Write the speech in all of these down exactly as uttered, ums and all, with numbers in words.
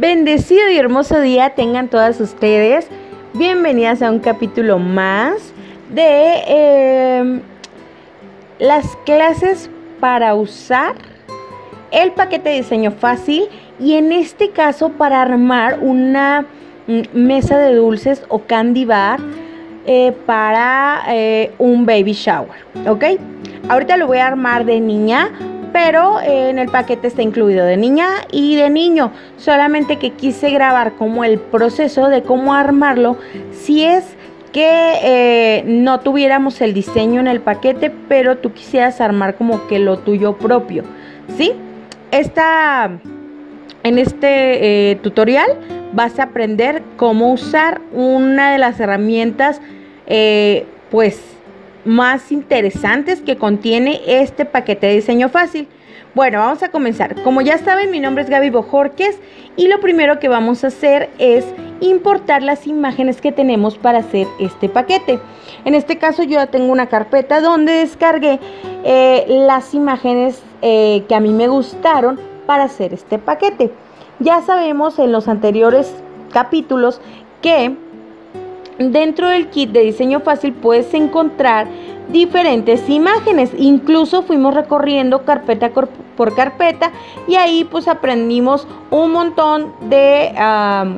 Bendecido y hermoso día tengan todas ustedes. Bienvenidas a un capítulo más de eh, las clases para usar el paquete de diseño fácil, y en este caso para armar una mesa de dulces o candy bar eh, para eh, un baby shower, ¿ok? Ahorita lo voy a armar de niña, pero eh, en el paquete está incluido de niña y de niño, solamente que quise grabar como el proceso de cómo armarlo si es que eh, no tuviéramos el diseño en el paquete, pero tú quisieras armar como que lo tuyo propio, ¿sí? Esta, en este eh, tutorial vas a aprender cómo usar una de las herramientas eh, pues más interesantes que contiene este paquete de diseño fácil. Bueno, vamos a comenzar. Como ya saben, mi nombre es Gaby Bojorquez y lo primero que vamos a hacer es importar las imágenes que tenemos para hacer este paquete. En este caso yo ya tengo una carpeta donde descargué eh, las imágenes eh, que a mí me gustaron para hacer este paquete. Ya sabemos en los anteriores capítulos que dentro del kit de diseño fácil puedes encontrar diferentes imágenes. Incluso fuimos recorriendo carpeta por carpeta y ahí pues aprendimos un montón de um,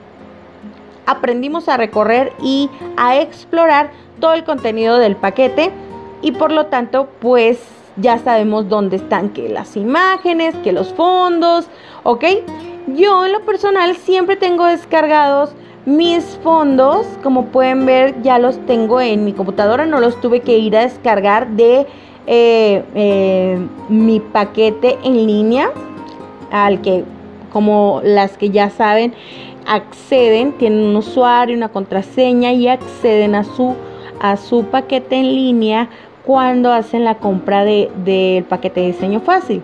aprendimos a recorrer y a explorar todo el contenido del paquete, y por lo tanto pues ya sabemos dónde están que las imágenes, que los fondos, ¿ok? Yo en lo personal siempre tengo descargados mis fondos. Como pueden ver, ya los tengo en mi computadora, no los tuve que ir a descargar de eh, eh, mi paquete en línea, al que, como las que ya saben, acceden, tienen un usuario, una contraseña y acceden a su, a su paquete en línea cuando hacen la compra de, del paquete de diseño fácil.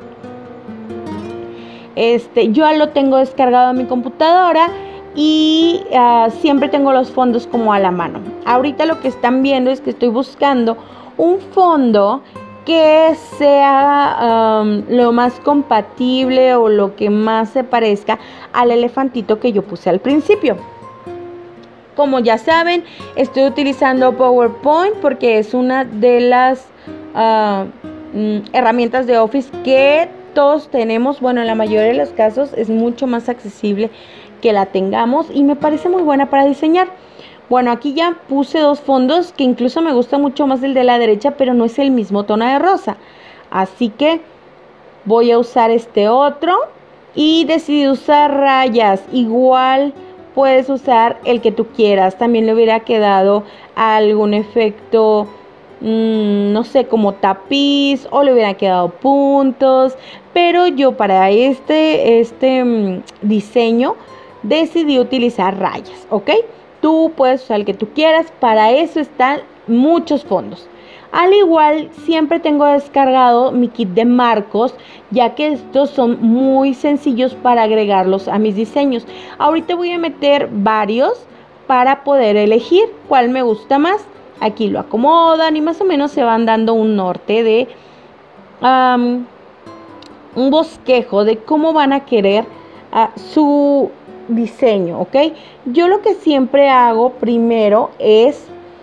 Este, yo lo tengo descargado en mi computadora y uh, siempre tengo los fondos como a la mano. Ahorita lo que están viendo es que estoy buscando un fondo que sea um, lo más compatible o lo que más se parezca al elefantito que yo puse al principio. Como ya saben, estoy utilizando PowerPoint porque es una de las uh, herramientas de Office que todos tenemos. Bueno, en la mayoría de los casos es mucho más accesible que la tengamos y me parece muy buena para diseñar. Bueno, aquí ya puse dos fondos que incluso me gusta mucho más el de la derecha, pero no es el mismo tono de rosa, así que voy a usar este otro y decidí usar rayas. Igual puedes usar el que tú quieras, también le hubiera quedado algún efecto mmm, no sé, como tapiz, o le hubiera quedado puntos, pero yo para este, este mmm, diseño decidí utilizar rayas, ¿ok? Tú puedes usar el que tú quieras, para eso están muchos fondos. Al igual, siempre tengo descargado mi kit de marcos, ya que estos son muy sencillos para agregarlos a mis diseños. Ahorita voy a meter varios para poder elegir cuál me gusta más. Aquí lo acomodan y más o menos se van dando un norte de um, un bosquejo de cómo van a querer uh, su diseño, ¿ok? Yo lo que siempre hago primero es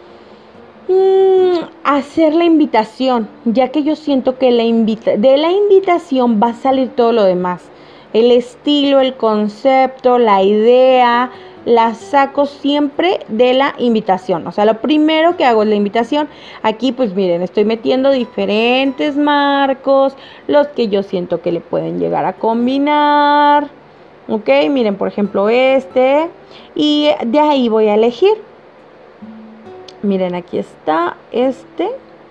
mmm, hacer la invitación, ya que yo siento que la invita de la invitación va a salir todo lo demás. El estilo, el concepto, la idea, la saco siempre de la invitación. O sea, lo primero que hago es la invitación. Aquí pues miren, estoy metiendo diferentes marcos, los que yo siento que le pueden llegar a combinar. Ok, miren, por ejemplo este, y de ahí voy a elegir. Miren, aquí está este.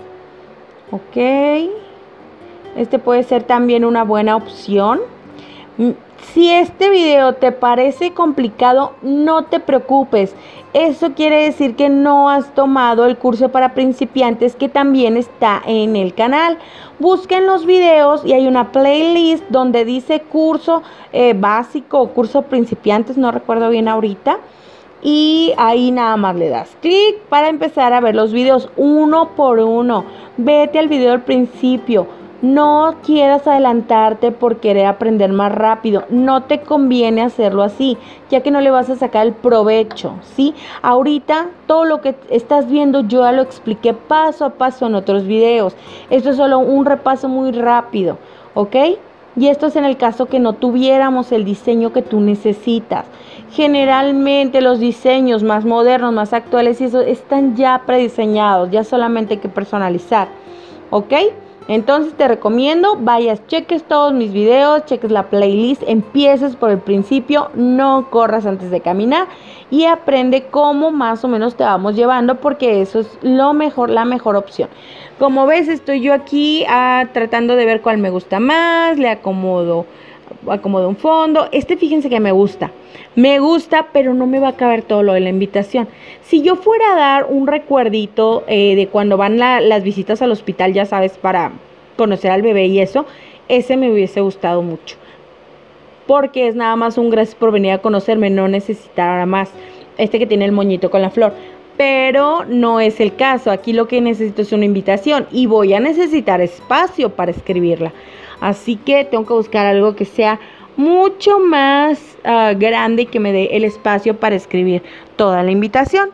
Ok, este puede ser también una buena opción. Si este video te parece complicado, no te preocupes. Eso quiere decir que no has tomado el curso para principiantes, que también está en el canal. Busquen los videos y hay una playlist donde dice curso eh, básico o curso principiantes, no recuerdo bien ahorita. Y ahí nada más le das clic para empezar a ver los videos uno por uno. Vete al video al principio. No quieras adelantarte por querer aprender más rápido. No te conviene hacerlo así, ya que no le vas a sacar el provecho, ¿sí? Ahorita todo lo que estás viendo yo ya lo expliqué paso a paso en otros videos. Esto es solo un repaso muy rápido, ¿ok? Y esto es en el caso que no tuviéramos el diseño que tú necesitas. Generalmente los diseños más modernos, más actuales, y eso están ya prediseñados, ya solamente hay que personalizar, ¿ok? Entonces te recomiendo, vayas, cheques todos mis videos, cheques la playlist, empieces por el principio, no corras antes de caminar y aprende cómo más o menos te vamos llevando, porque eso es lo mejor, la mejor opción. Como ves, estoy yo aquí ah, tratando de ver cuál me gusta más, le acomodo, acomodo un fondo. Este fíjense que me gusta, me gusta, pero no me va a caber todo lo de la invitación. Si yo fuera a dar un recuerdito eh, de cuando van la, las visitas al hospital, ya sabes, para conocer al bebé y eso, ese me hubiese gustado mucho. Porque es nada más un gracias por venir a conocerme, no necesitará más. Este que tiene el moñito con la flor. Pero no es el caso, aquí lo que necesito es una invitación y voy a necesitar espacio para escribirla. Así que tengo que buscar algo que sea mucho más uh, grande y que me dé el espacio para escribir toda la invitación.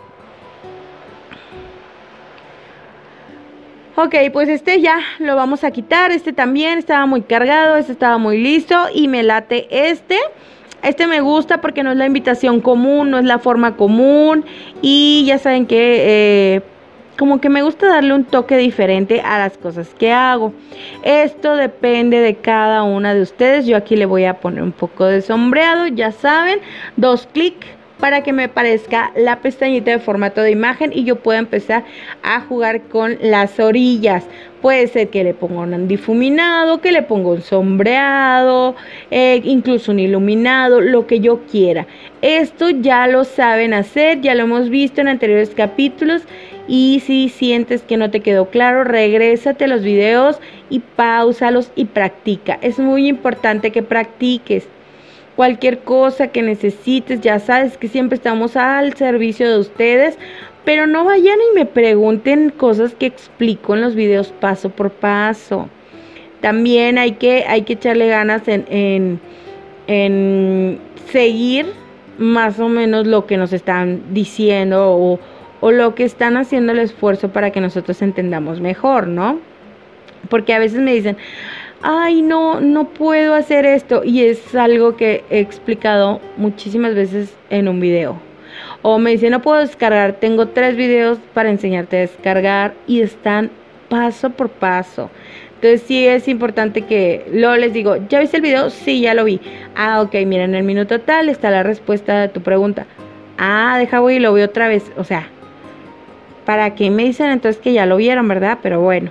Ok, pues este ya lo vamos a quitar. Este también estaba muy cargado, este estaba muy listo y me late este. Este me gusta porque no es la invitación común, no es la forma común y ya saben que eh, como que me gusta darle un toque diferente a las cosas que hago. Esto depende de cada una de ustedes. Yo aquí le voy a poner un poco de sombreado, ya saben, dos clics para que me parezca la pestañita de formato de imagen y yo pueda empezar a jugar con las orillas. Puede ser que le ponga un difuminado, que le ponga un sombreado, eh, incluso un iluminado, lo que yo quiera. Esto ya lo saben hacer, ya lo hemos visto en anteriores capítulos. Y si sientes que no te quedó claro, regrésate a los videos y pausalos y practica. Es muy importante que practiques. Cualquier cosa que necesites, ya sabes que siempre estamos al servicio de ustedes, pero no vayan y me pregunten cosas que explico en los videos paso por paso. También hay que, hay que echarle ganas en, en, en seguir más o menos lo que nos están diciendo o, o lo que están haciendo el esfuerzo para que nosotros entendamos mejor, ¿no? Porque a veces me dicen, ay, no, no puedo hacer esto. Y es algo que he explicado muchísimas veces en un video. O me dicen, no puedo descargar. Tengo tres videos para enseñarte a descargar y están paso por paso. Entonces sí es importante que luego les digo, ¿ya viste el video? Sí, ya lo vi. Ah, ok, mira, en el minuto tal está la respuesta de tu pregunta. Ah, deja voy y lo veo otra vez. O sea, ¿para qué me dicen entonces que ya lo vieron, verdad? Pero bueno.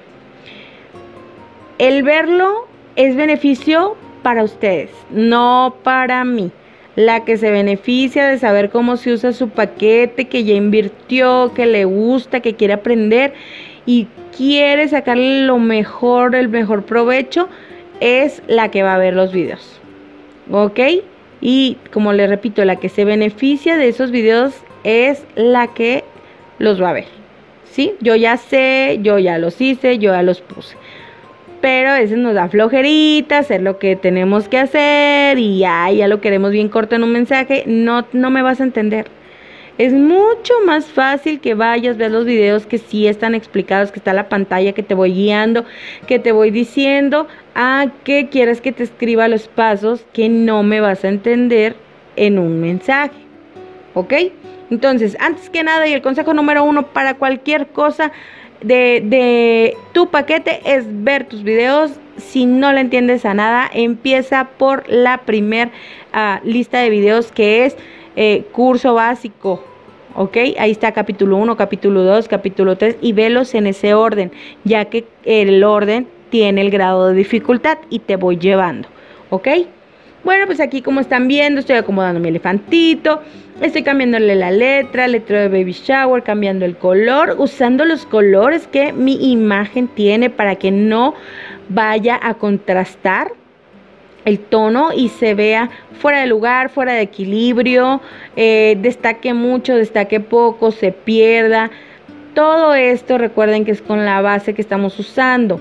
El verlo es beneficio para ustedes, no para mí. La que se beneficia de saber cómo se usa su paquete, que ya invirtió, que le gusta, que quiere aprender y quiere sacarle lo mejor, el mejor provecho, es la que va a ver los videos. ¿Ok? Y como les repito, la que se beneficia de esos videos es la que los va a ver. ¿Sí? Yo ya sé, yo ya los hice, yo ya los puse. Pero a veces nos da flojerita hacer lo que tenemos que hacer y ya, ya lo queremos bien corto en un mensaje. No, no me vas a entender. Es mucho más fácil que vayas, veas los videos que sí están explicados, que está la pantalla, que te voy guiando, que te voy diciendo a que quieres que te escriba los pasos que no me vas a entender en un mensaje. ¿Ok? Entonces, antes que nada, y el consejo número uno para cualquier cosa de, de tu paquete es ver tus videos. Si no le entiendes a nada, empieza por la primer uh, lista de videos, que es eh, curso básico. ¿Ok? Ahí está capítulo uno, capítulo dos, capítulo tres y velos en ese orden, ya que el orden tiene el grado de dificultad y te voy llevando. ¿Ok? Bueno, pues aquí como están viendo, estoy acomodando mi elefantito, estoy cambiándole la letra, letra de baby shower, cambiando el color, usando los colores que mi imagen tiene para que no vaya a contrastar el tono y se vea fuera de lugar, fuera de equilibrio, eh, destaque mucho, destaque poco, se pierda. Todo esto recuerden que es con la base que estamos usando.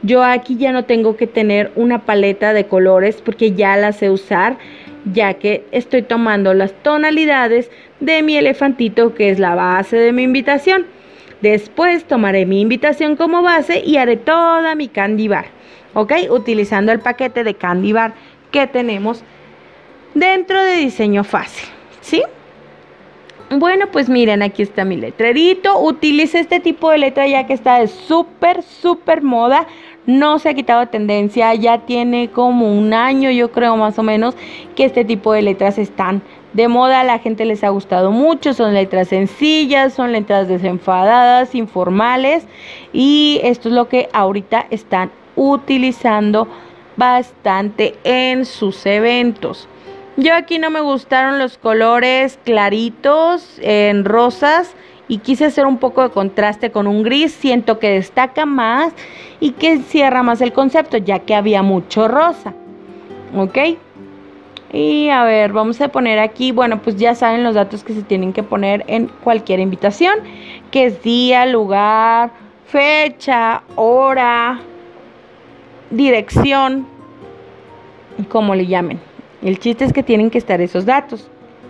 Yo aquí ya no tengo que tener una paleta de colores porque ya la sé usar, ya que estoy tomando las tonalidades de mi elefantito, que es la base de mi invitación. Después tomaré mi invitación como base y haré toda mi candy bar, ¿ok? Utilizando el paquete de candy bar que tenemos dentro de Diseño Fácil, ¿sí? Bueno, pues miren, aquí está mi letrerito. Utilice este tipo de letra ya que está de súper, súper moda. No se ha quitado tendencia, ya tiene como un año, yo creo más o menos, que este tipo de letras están de moda. A la gente les ha gustado mucho, son letras sencillas, son letras desenfadadas, informales, y esto es lo que ahorita están utilizando bastante en sus eventos. Yo aquí no me gustaron los colores claritos en rosas y quise hacer un poco de contraste con un gris. Siento que destaca más y que cierra más el concepto, ya que había mucho rosa, ¿ok? Y a ver, vamos a poner aquí, bueno, pues ya saben los datos que se tienen que poner en cualquier invitación, que es día, lugar, fecha, hora, dirección, como le llamen. El chiste es que tienen que estar esos datos.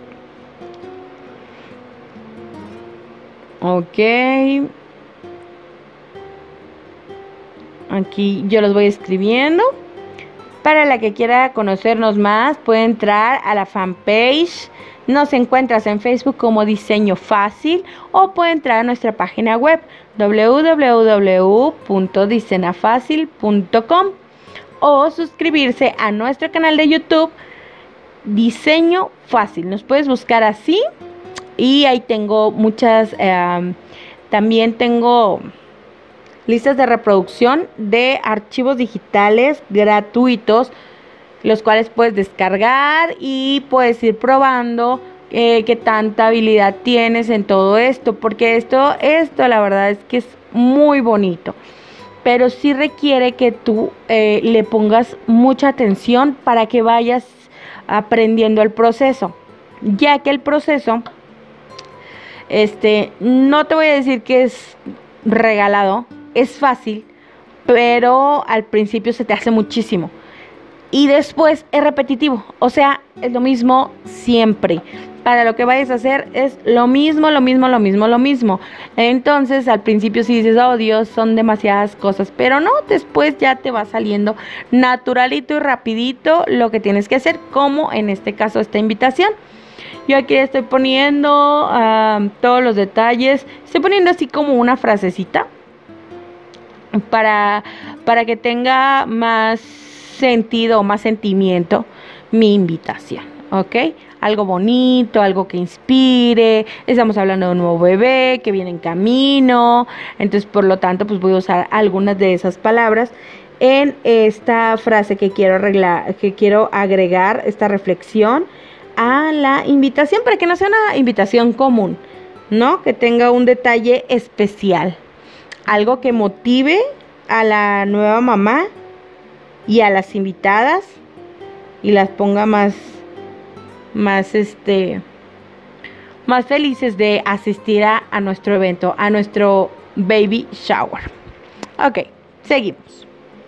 Ok. Aquí yo los voy escribiendo. Para la que quiera conocernos más, puede entrar a la fanpage. Nos encuentras en Facebook como Diseño Fácil, o puede entrar a nuestra página web w w w punto disenafacil punto com, o suscribirse a nuestro canal de YouTube Diseño Fácil. Nos puedes buscar así y ahí tengo muchas, eh, también tengo listas de reproducción de archivos digitales gratuitos, los cuales puedes descargar y puedes ir probando eh, qué tanta habilidad tienes en todo esto, porque esto, esto la verdad es que es muy bonito, pero sí requiere que tú eh, le pongas mucha atención para que vayas aprendiendo el proceso, ya que el proceso, este, no te voy a decir que es regalado, es fácil, pero al principio se te hace muchísimo y después es repetitivo, o sea, es lo mismo siempre. Para lo que vayas a hacer es lo mismo, lo mismo, lo mismo, lo mismo. Entonces al principio sí dices, oh Dios, son demasiadas cosas, pero no, después ya te va saliendo naturalito y rapidito lo que tienes que hacer, como en este caso esta invitación. Yo aquí estoy poniendo uh, todos los detalles, estoy poniendo así como una frasecita para, para que tenga más sentido o más sentimiento mi invitación, ¿ok? Algo bonito, algo que inspire. Estamos hablando de un nuevo bebé que viene en camino. Entonces, por lo tanto, pues voy a usar algunas de esas palabras en esta frase que quiero arreglar, que quiero agregar esta reflexión a la invitación, para que no sea una invitación común, ¿no? Que tenga un detalle especial. Algo que motive a la nueva mamá y a las invitadas y las ponga más más este más felices de asistir a, a nuestro evento, a nuestro baby shower. Ok, seguimos.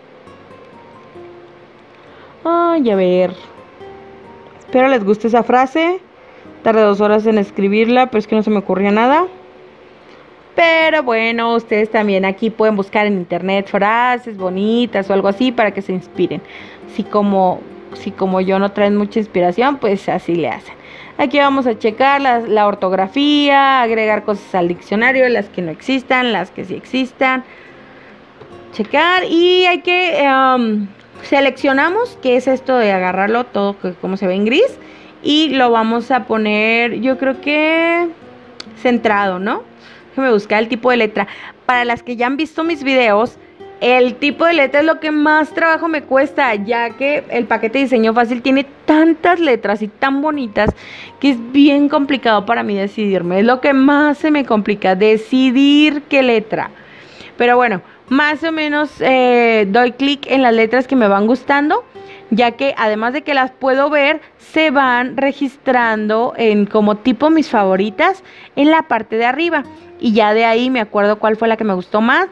Ay, a ver, espero les guste esa frase. Tardé dos horas en escribirla, pero es que no se me ocurría nada. Pero bueno, ustedes también aquí pueden buscar en internet frases bonitas o algo así para que se inspiren. Si como Si como yo no traen mucha inspiración, pues así le hacen. Aquí vamos a checar la, la ortografía, agregar cosas al diccionario, las que no existan, las que sí existan. Checar, y hay que um, seleccionamos qué es esto de agarrarlo todo como se ve en gris, y lo vamos a poner, yo creo que centrado, ¿no? Déjame buscar el tipo de letra. Para las que ya han visto mis videos, el tipo de letra es lo que más trabajo me cuesta, ya que el paquete de Diseño Fácil tiene tantas letras y tan bonitas que es bien complicado para mí decidirme. Es lo que más se me complica, decidir qué letra. Pero bueno, más o menos eh, doy clic en las letras que me van gustando, ya que además de que las puedo ver, se van registrando en como tipo mis favoritas en la parte de arriba. Y ya de ahí me acuerdo cuál fue la que me gustó más y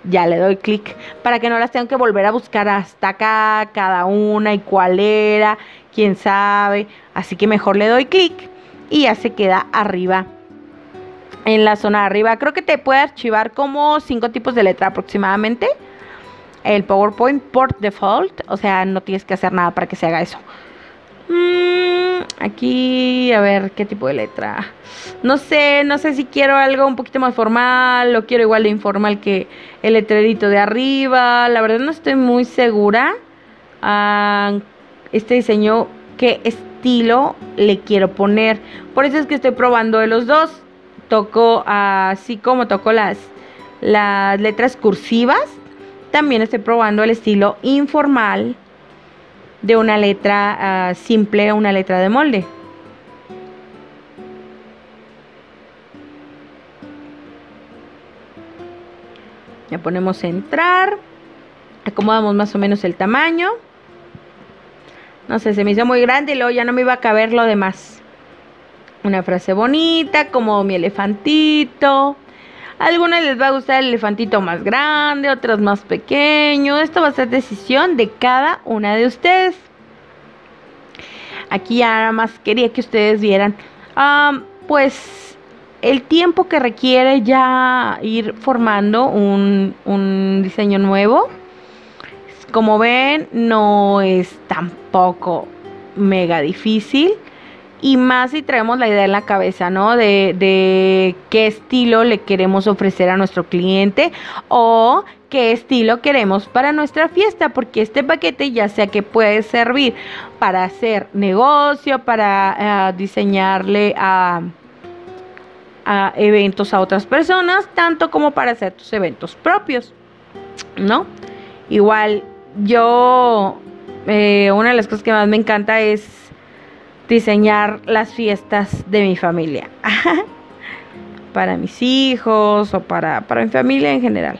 ya le doy clic para que no las tenga que volver a buscar hasta acá, cada una y cuál era, quién sabe. Así que mejor le doy clic y ya se queda arriba, en la zona de arriba. Creo que te puede archivar como cinco tipos de letra aproximadamente el PowerPoint por default, o sea, no tienes que hacer nada para que se haga eso. Mm, aquí, a ver, ¿qué tipo de letra? No sé, no sé si quiero algo un poquito más formal o quiero igual de informal que el letrerito de arriba. La verdad no estoy muy segura. Uh, este diseño, ¿qué estilo le quiero poner? Por eso es que estoy probando de los dos. Toco así como toco las, las letras cursivas. También estoy probando el estilo informal de una letra uh, simple, una letra de molde. Ya ponemos entrar, acomodamos más o menos el tamaño. No sé, se me hizo muy grande y luego ya no me iba a caber lo demás. Una frase bonita, como mi elefantito. A algunos les va a gustar el elefantito más grande, otros más pequeño. Esto va a ser decisión de cada una de ustedes. Aquí ya nada más quería que ustedes vieran, um, pues, el tiempo que requiere ya ir formando un, un diseño nuevo. Como ven, no es tampoco mega difícil. Y más si traemos la idea en la cabeza, ¿no? De, de qué estilo le queremos ofrecer a nuestro cliente o qué estilo queremos para nuestra fiesta. Porque este paquete ya sea que puede servir para hacer negocio, para uh, diseñarle a, a eventos a otras personas, tanto como para hacer tus eventos propios, ¿no? Igual yo, eh, una de las cosas que más me encanta es diseñar las fiestas de mi familia para mis hijos o para, para mi familia en general.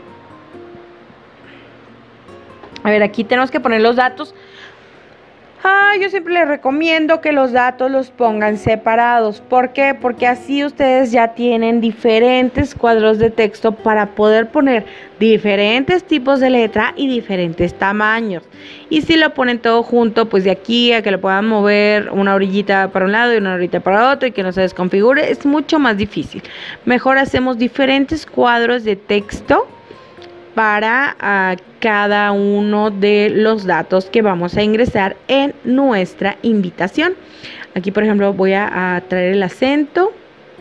A ver, aquí tenemos que poner los datos. Ah, yo siempre les recomiendo que los datos los pongan separados. ¿Por qué? Porque así ustedes ya tienen diferentes cuadros de texto para poder poner diferentes tipos de letra y diferentes tamaños. Y si lo ponen todo junto, pues de aquí a que lo puedan mover una orillita para un lado y una orillita para otro y que no se desconfigure, es mucho más difícil. Mejor hacemos diferentes cuadros de texto para uh, cada uno de los datos que vamos a ingresar en nuestra invitación. Aquí, por ejemplo, voy a, a traer el acento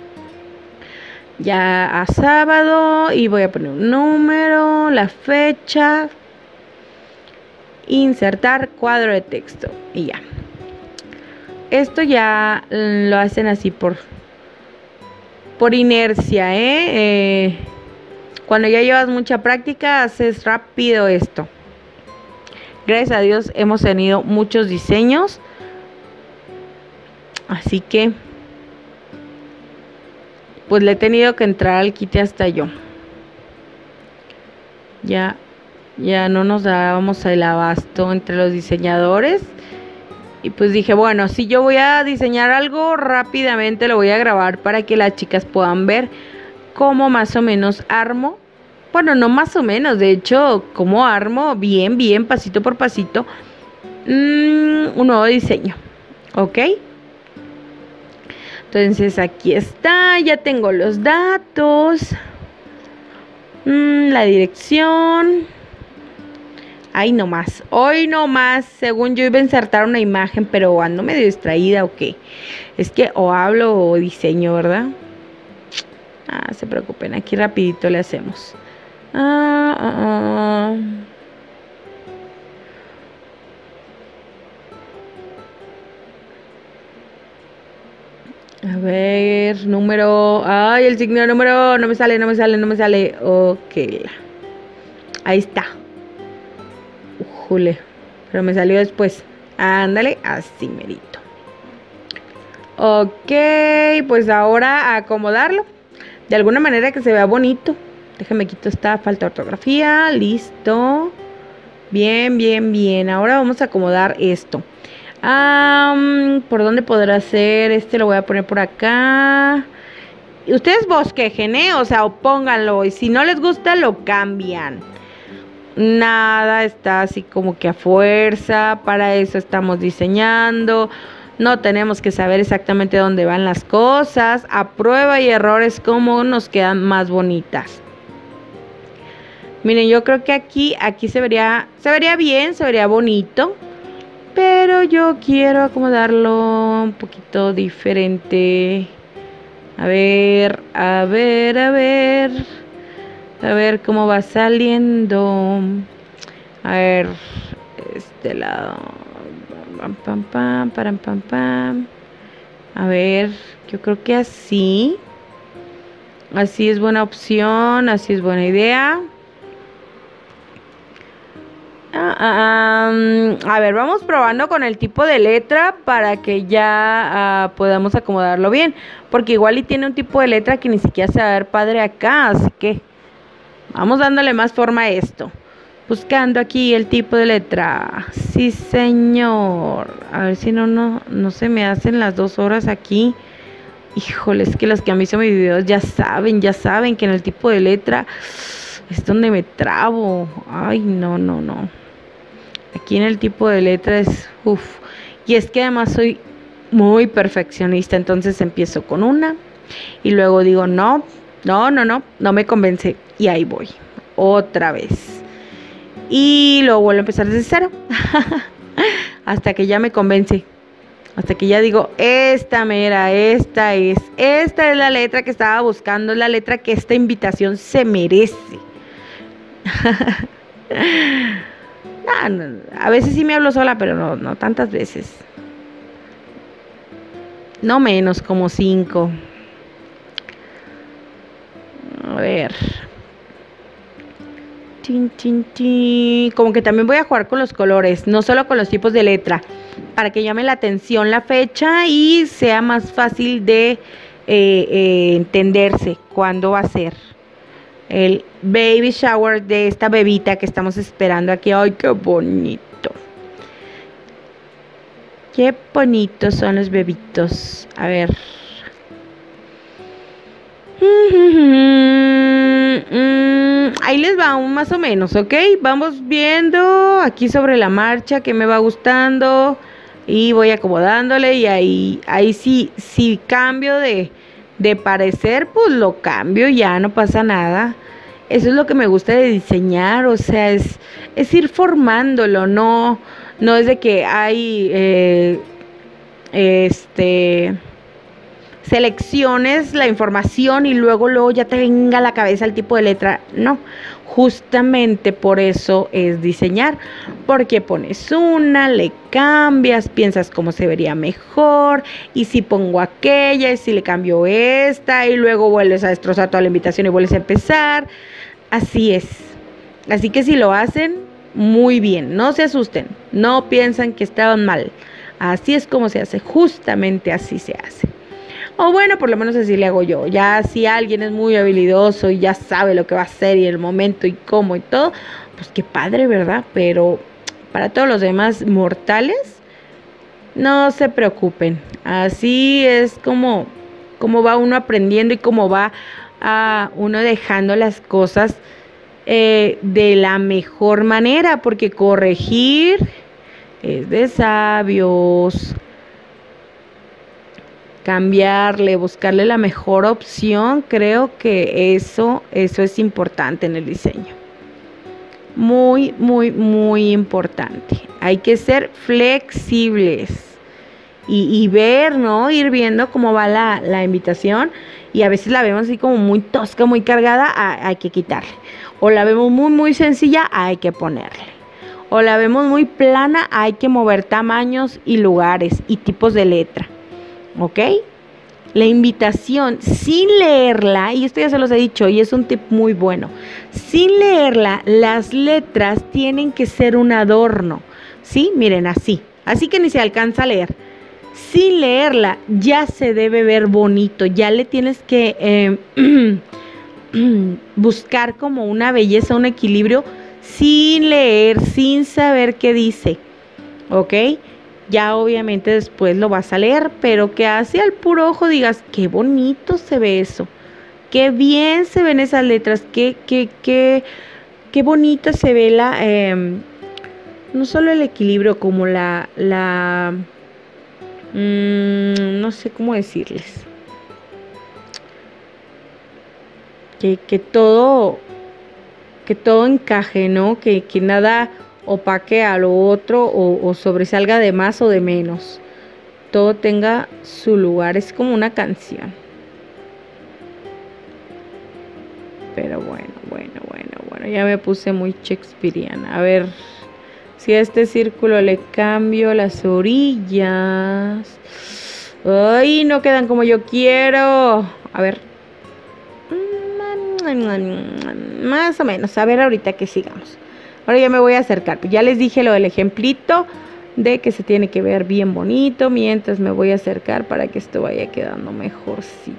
ya a sábado y voy a poner un número, la fecha, insertar cuadro de texto y ya. Esto ya lo hacen así por, por inercia, ¿eh? eh Cuando ya llevas mucha práctica, haces rápido esto. Gracias a Dios hemos tenido muchos diseños. Así que, pues le he tenido que entrar al quite hasta yo. Ya, ya no nos dábamos el abasto entre los diseñadores. Y pues dije, bueno, si yo voy a diseñar algo, rápidamente lo voy a grabar para que las chicas puedan ver cómo más o menos armo. Bueno, no más o menos, de hecho, cómo armo bien, bien, pasito por pasito, mmm, un nuevo diseño, ¿ok? Entonces aquí está, ya tengo los datos, mmm, la dirección. Ay, no más, hoy no más, según yo iba a insertar una imagen, pero ando medio distraída, ¿o qué? Es que o hablo o diseño, ¿verdad? Ah, se preocupen, aquí rapidito le hacemos. Ah, ah, ah. A ver, número. Ay, el signo de número. No me sale, no me sale, no me sale. Ok. Ahí está. Ujule. Pero me salió después. Ándale, así merito. Ok, pues ahora a acomodarlo. De alguna manera que se vea bonito. Déjame quito esta falta de ortografía. Listo. Bien, bien, bien. Ahora vamos a acomodar esto. Um, ¿Por dónde podrá ser? Este lo voy a poner por acá. Y ustedes bosquejen, ¿eh? O sea, o pónganlo. Y si no les gusta, lo cambian. Nada está así como que a fuerza. Para eso estamos diseñando. No tenemos que saber exactamente dónde van las cosas. A prueba y error es como nos quedan más bonitas. Miren, yo creo que aquí, aquí se vería, se vería bien, se vería bonito. Pero yo quiero acomodarlo un poquito diferente. A ver, a ver, a ver. A ver cómo va saliendo. A ver, este lado. Pam, pam, pam, pam, pam, pam. A ver, yo creo que así. Así es buena opción, así es buena idea. Ah, um, a ver, vamos probando con el tipo de letra para que ya uh, podamos acomodarlo bien. Porque igual y tiene un tipo de letra que ni siquiera se va a ver padre acá. Así que vamos dándole más forma a esto. Buscando aquí el tipo de letra. Sí, señor. A ver si no, no, no se me hacen las dos horas aquí. Híjole, es que los que han visto mis videos ya saben, ya saben que en el tipo de letra es donde me trabo. Ay, no, no, no. Aquí en el tipo de letra es, uff, y es que además soy muy perfeccionista, entonces empiezo con una y luego digo, no, no, no, no, no me convence y ahí voy, otra vez. Y luego vuelvo a empezar desde cero, hasta que ya me convence, hasta que ya digo, esta mera, esta es, esta es la letra que estaba buscando, es la letra que esta invitación se merece. No, no, a veces sí me hablo sola, pero no, no tantas veces. No menos, como cinco. A ver. Tin, tin, tin. Como que también voy a jugar con los colores, no solo con los tipos de letra, para que llame la atención la fecha y sea más fácil de eh, eh, entenderse cuándo va a ser el baby shower de esta bebita que estamos esperando aquí. ¡Ay, qué bonito! ¡Qué bonitos son los bebitos! A ver. Ahí les va un más o menos, ¿ok? Vamos viendo aquí sobre la marcha que me va gustando y voy acomodándole y ahí, ahí sí, si cambio de, de parecer, pues lo cambio, ya no pasa nada. Eso es lo que me gusta de diseñar, o sea, es, es ir formándolo, no, no es de que hay eh, este selecciones la información y luego, luego ya te venga a la cabeza el tipo de letra. No, justamente por eso es diseñar, porque pones una, le cambias, piensas cómo se vería mejor, y si pongo aquella, y si le cambio esta, y luego vuelves a destrozar toda la invitación y vuelves a empezar. Así es. Así que si lo hacen, muy bien, no se asusten, no piensan que estaban mal. Así es como se hace, justamente así se hace. O bueno, por lo menos así le hago yo. Ya si alguien es muy habilidoso y ya sabe lo que va a hacer y el momento y cómo y todo, pues qué padre, ¿verdad? Pero para todos los demás mortales, no se preocupen. Así es como, como va uno aprendiendo y como va a uno dejando las cosas eh, de la mejor manera, porque corregir es de sabios. Cambiarle, buscarle la mejor opción, creo que eso, eso es importante en el diseño. Muy, muy, muy importante. Hay que ser flexibles y, y ver, ¿no? Ir viendo cómo va la, la invitación. Y a veces la vemos así como muy tosca, muy cargada, hay que quitarle. O la vemos muy, muy sencilla, hay que ponerle. O la vemos muy plana, hay que mover tamaños y lugares y tipos de letra. ¿Ok? La invitación, sin leerla, y esto ya se los he dicho y es un tip muy bueno, sin leerla, las letras tienen que ser un adorno, ¿sí? Miren, así, así que ni se alcanza a leer. Sin leerla, ya se debe ver bonito, ya le tienes que eh, buscar como una belleza, un equilibrio, sin leer, sin saber qué dice, ¿ok? Ya obviamente después lo vas a leer, pero que así al puro ojo digas, qué bonito se ve eso, qué bien se ven esas letras, qué, qué, qué, qué bonita se ve la, eh, no solo el equilibrio, como la, la, mmm, no sé cómo decirles, que, que todo, que todo encaje, ¿no? Que, que nada opaque a lo otro o, o sobresalga de más o de menos. Todo tenga su lugar, es como una canción. Pero bueno, bueno, bueno, bueno, ya me puse muy shakespeariana. A ver, si a este círculo le cambio las orillas. ¡Ay, no quedan como yo quiero! A ver. Más o menos, a ver ahorita que sigamos. Ahora ya me voy a acercar. Ya les dije lo del ejemplito de que se tiene que ver bien bonito, mientras me voy a acercar para que esto vaya quedando mejorcito.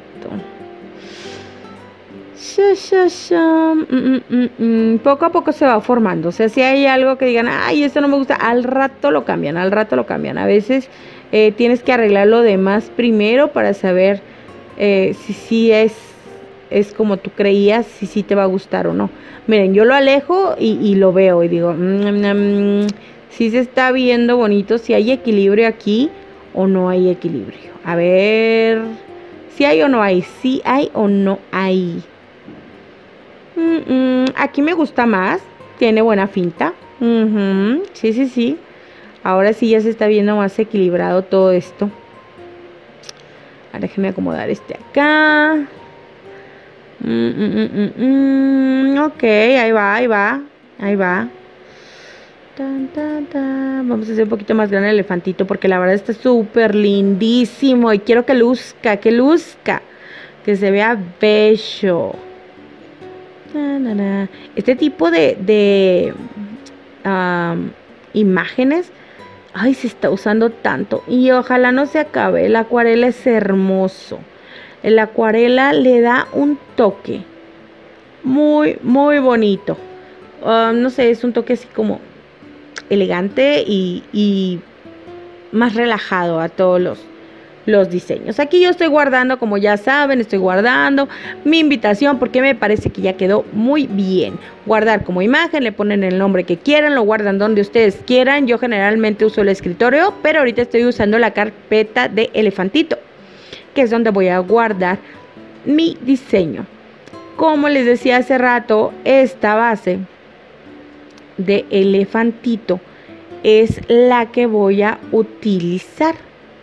Sha, sha, sha. Mm, mm, mm, mm. Poco a poco se va formando. O sea, si hay algo que digan, ay, esto no me gusta, al rato lo cambian, al rato lo cambian. A veces eh, tienes que arreglar lo demás primero para saber eh, si sí es, es como tú creías, si sí te va a gustar o no. Miren, yo lo alejo y, y lo veo y digo, mmm, si se está viendo bonito, si hay equilibrio aquí o no hay equilibrio. A ver, si hay o no hay, si hay o no hay. Mm, mm, aquí me gusta más, tiene buena finta. Uh-huh. Sí, sí, sí. Ahora sí ya se está viendo más equilibrado todo esto. Ahora déjenme acomodar este acá. Mm, mm, mm, mm, ok, ahí va, ahí va, ahí va. Tan, tan, tan. Vamos a hacer un poquito más grande el elefantito porque la verdad está súper lindísimo y quiero que luzca, que luzca, que se vea bello. Na, na, na. Este tipo de, de um, imágenes, ay, se está usando tanto y ojalá no se acabe. El acuarela es hermoso. El acuarela le da un toque muy, muy bonito. Uh, no sé, es un toque así como elegante y, y más relajado a todos los, los diseños. Aquí yo estoy guardando, como ya saben, estoy guardando mi invitación porque me parece que ya quedó muy bien. Guardar como imagen, le ponen el nombre que quieran, lo guardan donde ustedes quieran. Yo generalmente uso el escritorio, pero ahorita estoy usando la carpeta de elefantito, que es donde voy a guardar mi diseño. Como les decía hace rato, esta base de elefantito es la que voy a utilizar.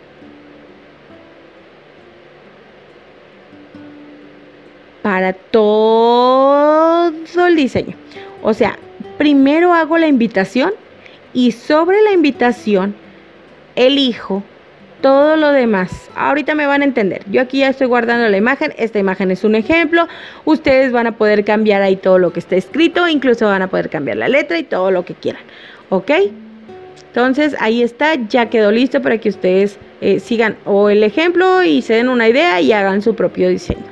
Para todo el diseño. O sea, primero hago la invitación y sobre la invitación elijo todo lo demás. Ahorita me van a entender. Yo aquí ya estoy guardando la imagen. Esta imagen es un ejemplo. Ustedes van a poder cambiar ahí todo lo que está escrito. Incluso van a poder cambiar la letra y todo lo que quieran. ¿Ok? Entonces ahí está. Ya quedó listo para que ustedes eh, sigan o el ejemplo y se den una idea y hagan su propio diseño.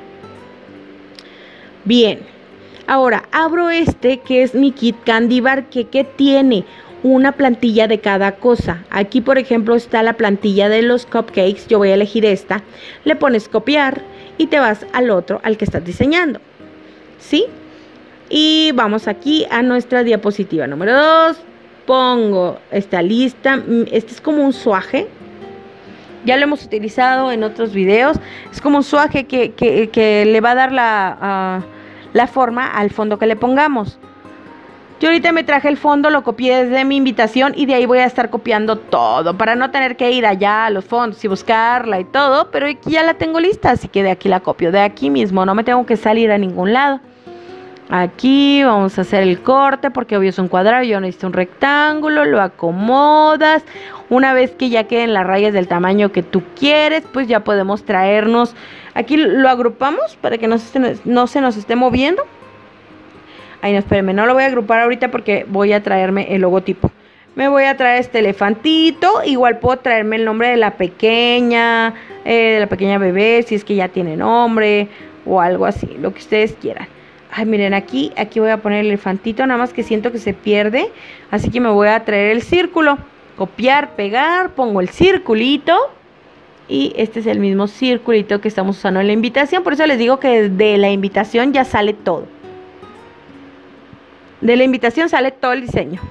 Bien. Ahora abro este que es mi kit Candy Bar. Que, ¿qué tiene? Una plantilla de cada cosa. Aquí por ejemplo está la plantilla de los cupcakes. Yo voy a elegir esta. Le pones copiar y te vas al otro al que estás diseñando, ¿sí? Y vamos aquí a nuestra diapositiva número dos. Pongo esta lista. Este es como un suaje. Ya lo hemos utilizado en otros videos. Es como un suaje que, que, que le va a dar la, uh, la forma al fondo que le pongamos. Yo ahorita me traje el fondo, lo copié desde mi invitación y de ahí voy a estar copiando todo para no tener que ir allá a los fondos y buscarla y todo, pero aquí ya la tengo lista, así que de aquí la copio, de aquí mismo, no me tengo que salir a ningún lado. Aquí vamos a hacer el corte porque obvio es un cuadrado, yo necesito un rectángulo, lo acomodas. Una vez que ya queden las rayas del tamaño que tú quieres, pues ya podemos traernos, aquí lo agrupamos para que no se, no se nos esté moviendo. Ay, no, espérenme, no lo voy a agrupar ahorita porque voy a traerme el logotipo. Me voy a traer este elefantito. Igual puedo traerme el nombre de la pequeña, eh, de la pequeña bebé, si es que ya tiene nombre o algo así, lo que ustedes quieran. Ay, miren, aquí, aquí voy a poner el elefantito, nada más que siento que se pierde. Así que me voy a traer el círculo copiar, pegar, pongo el circulito. Y este es el mismo circulito que estamos usando en la invitación. Por eso les digo que de la invitación ya sale todo. De la invitación sale todo el diseño.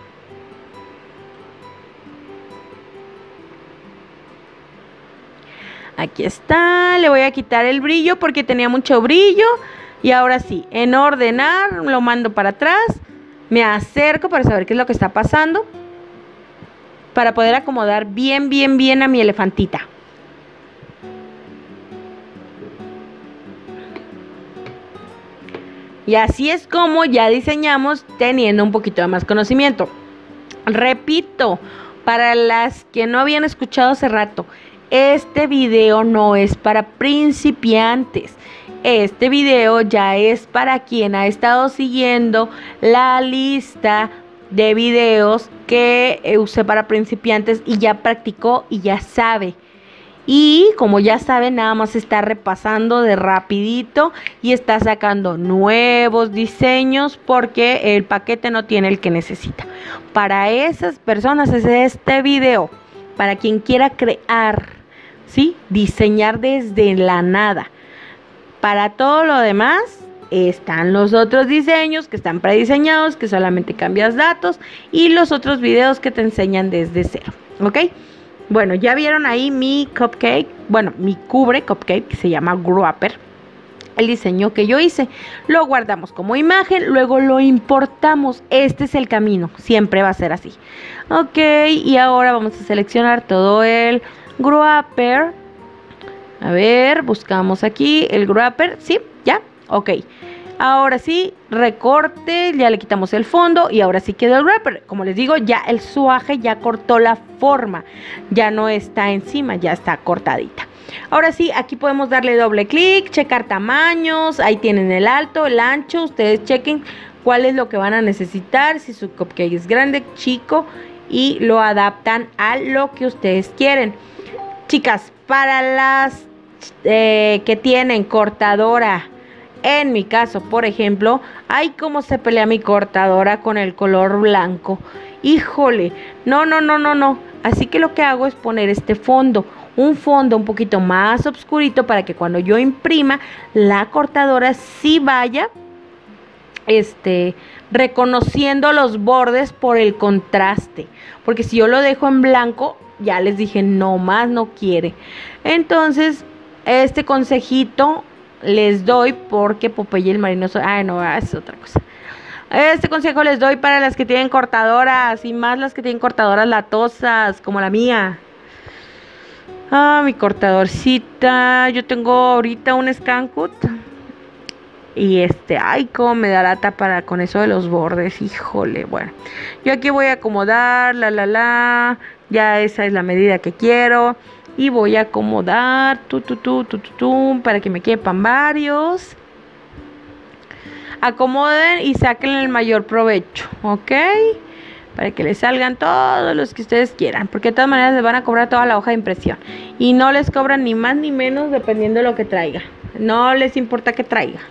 Aquí está. Le voy a quitar el brillo porque tenía mucho brillo. Y ahora sí, en ordenar, lo mando para atrás. Me acerco para saber qué es lo que está pasando. Para poder acomodar bien, bien, bien a mi elefantita. Y así es como ya diseñamos teniendo un poquito de más conocimiento. Repito, para las que no habían escuchado hace rato, este video no es para principiantes. Este video ya es para quien ha estado siguiendo la lista de videos que usé para principiantes y ya practicó y ya sabe. Y como ya saben, nada más está repasando de rapidito y está sacando nuevos diseños porque el paquete no tiene el que necesita. Para esas personas es este video, para quien quiera crear, ¿sí? Diseñar desde la nada. Para todo lo demás están los otros diseños que están prediseñados, que solamente cambias datos, y los otros videos que te enseñan desde cero, ¿ok? Bueno, ya vieron ahí mi cupcake, bueno, mi cubre cupcake, que se llama Wrapper, el diseño que yo hice. Lo guardamos como imagen, luego lo importamos. Este es el camino, siempre va a ser así. Ok, y ahora vamos a seleccionar todo el Wrapper. A ver, buscamos aquí el Wrapper, ¿sí? ¿Ya? Ok. Ahora sí, recorte, ya le quitamos el fondo y ahora sí quedó el wrapper. Como les digo, ya el suaje ya cortó la forma, ya no está encima, ya está cortadita. Ahora sí, aquí podemos darle doble clic, checar tamaños, ahí tienen el alto, el ancho, ustedes chequen cuál es lo que van a necesitar, si su cupcake es grande, chico, y lo adaptan a lo que ustedes quieren. Chicas, para las eh, que tienen cortadora, en mi caso, por ejemplo, ay, cómo se pelea mi cortadora con el color blanco. Híjole, no, no, no, no, no. Así que lo que hago es poner este fondo, un fondo un poquito más oscurito para que cuando yo imprima, la cortadora sí vaya este, reconociendo los bordes por el contraste. Porque si yo lo dejo en blanco, ya les dije, no más no quiere. Entonces, este consejito les doy porque Popeye el marino... Ay, no, es otra cosa. Este consejo les doy para las que tienen cortadoras y más las que tienen cortadoras latosas, como la mía. Ah, mi cortadorcita. Yo tengo ahorita un Scancut. Y este, ay, cómo me da lata para con eso de los bordes. Híjole, bueno. Yo aquí voy a acomodar, la, la, la. Ya esa es la medida que quiero. Y voy a acomodar, tu, tu, tu, tu, tu, tu, para que me quepan varios. Acomoden y saquen el mayor provecho, ¿ok? Para que les salgan todos los que ustedes quieran. Porque de todas maneras les van a cobrar toda la hoja de impresión. Y no les cobran ni más ni menos dependiendo de lo que traiga. No les importa que traiga.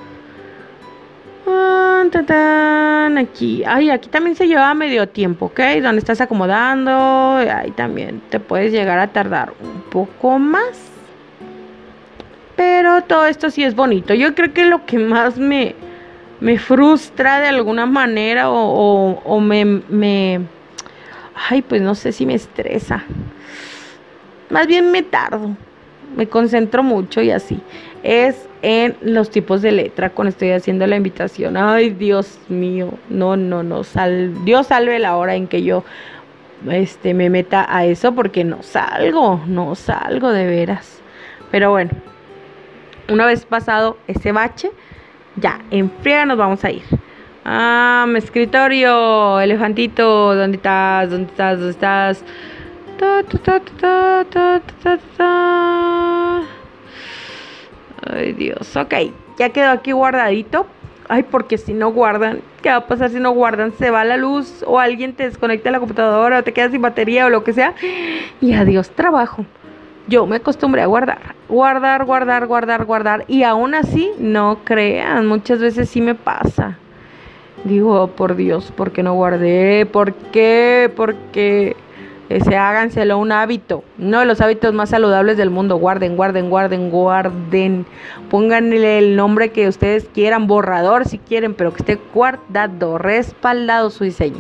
Ah, ta, ta, aquí, ay, aquí también se lleva medio tiempo, ¿ok? Donde estás acomodando, ahí también te puedes llegar a tardar un poco más. Pero todo esto sí es bonito. Yo creo que lo que más me, me frustra de alguna manera o, o, o me, me, ay, pues no sé si me estresa. Más bien me tardo, me concentro mucho y así. Es en los tipos de letra cuando estoy haciendo la invitación. Ay, Dios mío, no, no, no, sal, Dios salve la hora en que yo este, me meta a eso porque no salgo, no salgo de veras. Pero bueno, una vez pasado ese bache, ya, en friega nos vamos a ir. Ah, mi escritorio, elefantito, ¿dónde estás? ¿Dónde estás? ¿Dónde estás? Ta, ta, ta, ta, ta, ta, ta, ta. Ay, Dios, ok, ya quedó aquí guardadito. Ay, porque si no guardan, ¿qué va a pasar si no guardan? Se va la luz o alguien te desconecta la computadora o te quedas sin batería o lo que sea. Y adiós trabajo. Yo me acostumbré a guardar, guardar, guardar, guardar, guardar. Y aún así, no crean, muchas veces sí me pasa. Digo, oh, por Dios, ¿por qué no guardé? ¿Por qué? ¿Por qué? Ese, háganselo un hábito, uno de los hábitos más saludables del mundo. Guarden, guarden, guarden, guarden. Pónganle el nombre que ustedes quieran, borrador si quieren, pero que esté guardado, respaldado su diseño.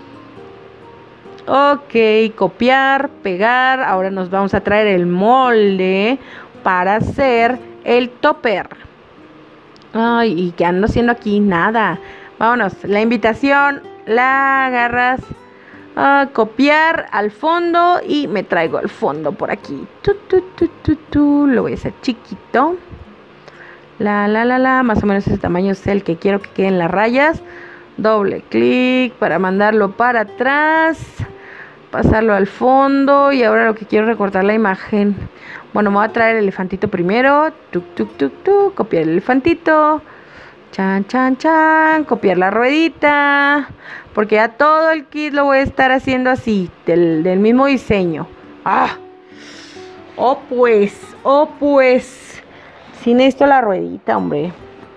Ok, copiar, pegar. Ahora nos vamos a traer el molde para hacer el topper. Ay, ¿y qué ando haciendo aquí? Nada. Vámonos, la invitación la agarras. A copiar al fondo y me traigo el fondo por aquí. Tu, tu, tu, tu, tu. Lo voy a hacer chiquito. La, la, la, la. Más o menos ese tamaño es el que quiero que queden las rayas. Doble clic para mandarlo para atrás. Pasarlo al fondo. Y ahora lo que quiero es recortar la imagen. Bueno, me voy a traer el elefantito primero. Tuk, tuk, tuk, tuk. Copiar el elefantito. Chan, chan, chan. Copiar la ruedita. Porque ya todo el kit lo voy a estar haciendo así. Del, del mismo diseño. ¡Ah! Oh pues. Oh pues. Sí necesito la ruedita, hombre.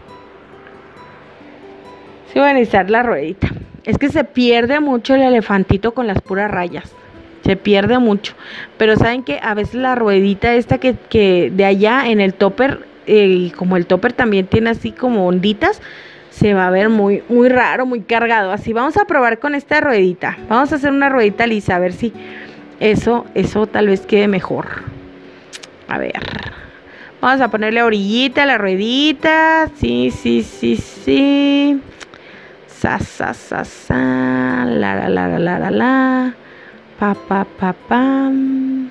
Sí voy a necesitar la ruedita. Es que se pierde mucho el elefantito con las puras rayas. Se pierde mucho. Pero saben que a veces la ruedita esta que, que de allá en el topper, y eh, como el topper también tiene así como onditas, se va a ver muy, muy raro, muy cargado. Así vamos a probar con esta ruedita. Vamos a hacer una ruedita lisa, a ver si eso, eso tal vez quede mejor. A ver. Vamos a ponerle orillita a la ruedita. Sí, sí, sí, sí. Sa, sa, sa, sa. La, la, la, la, la, la. Pa, pa, pa, pam.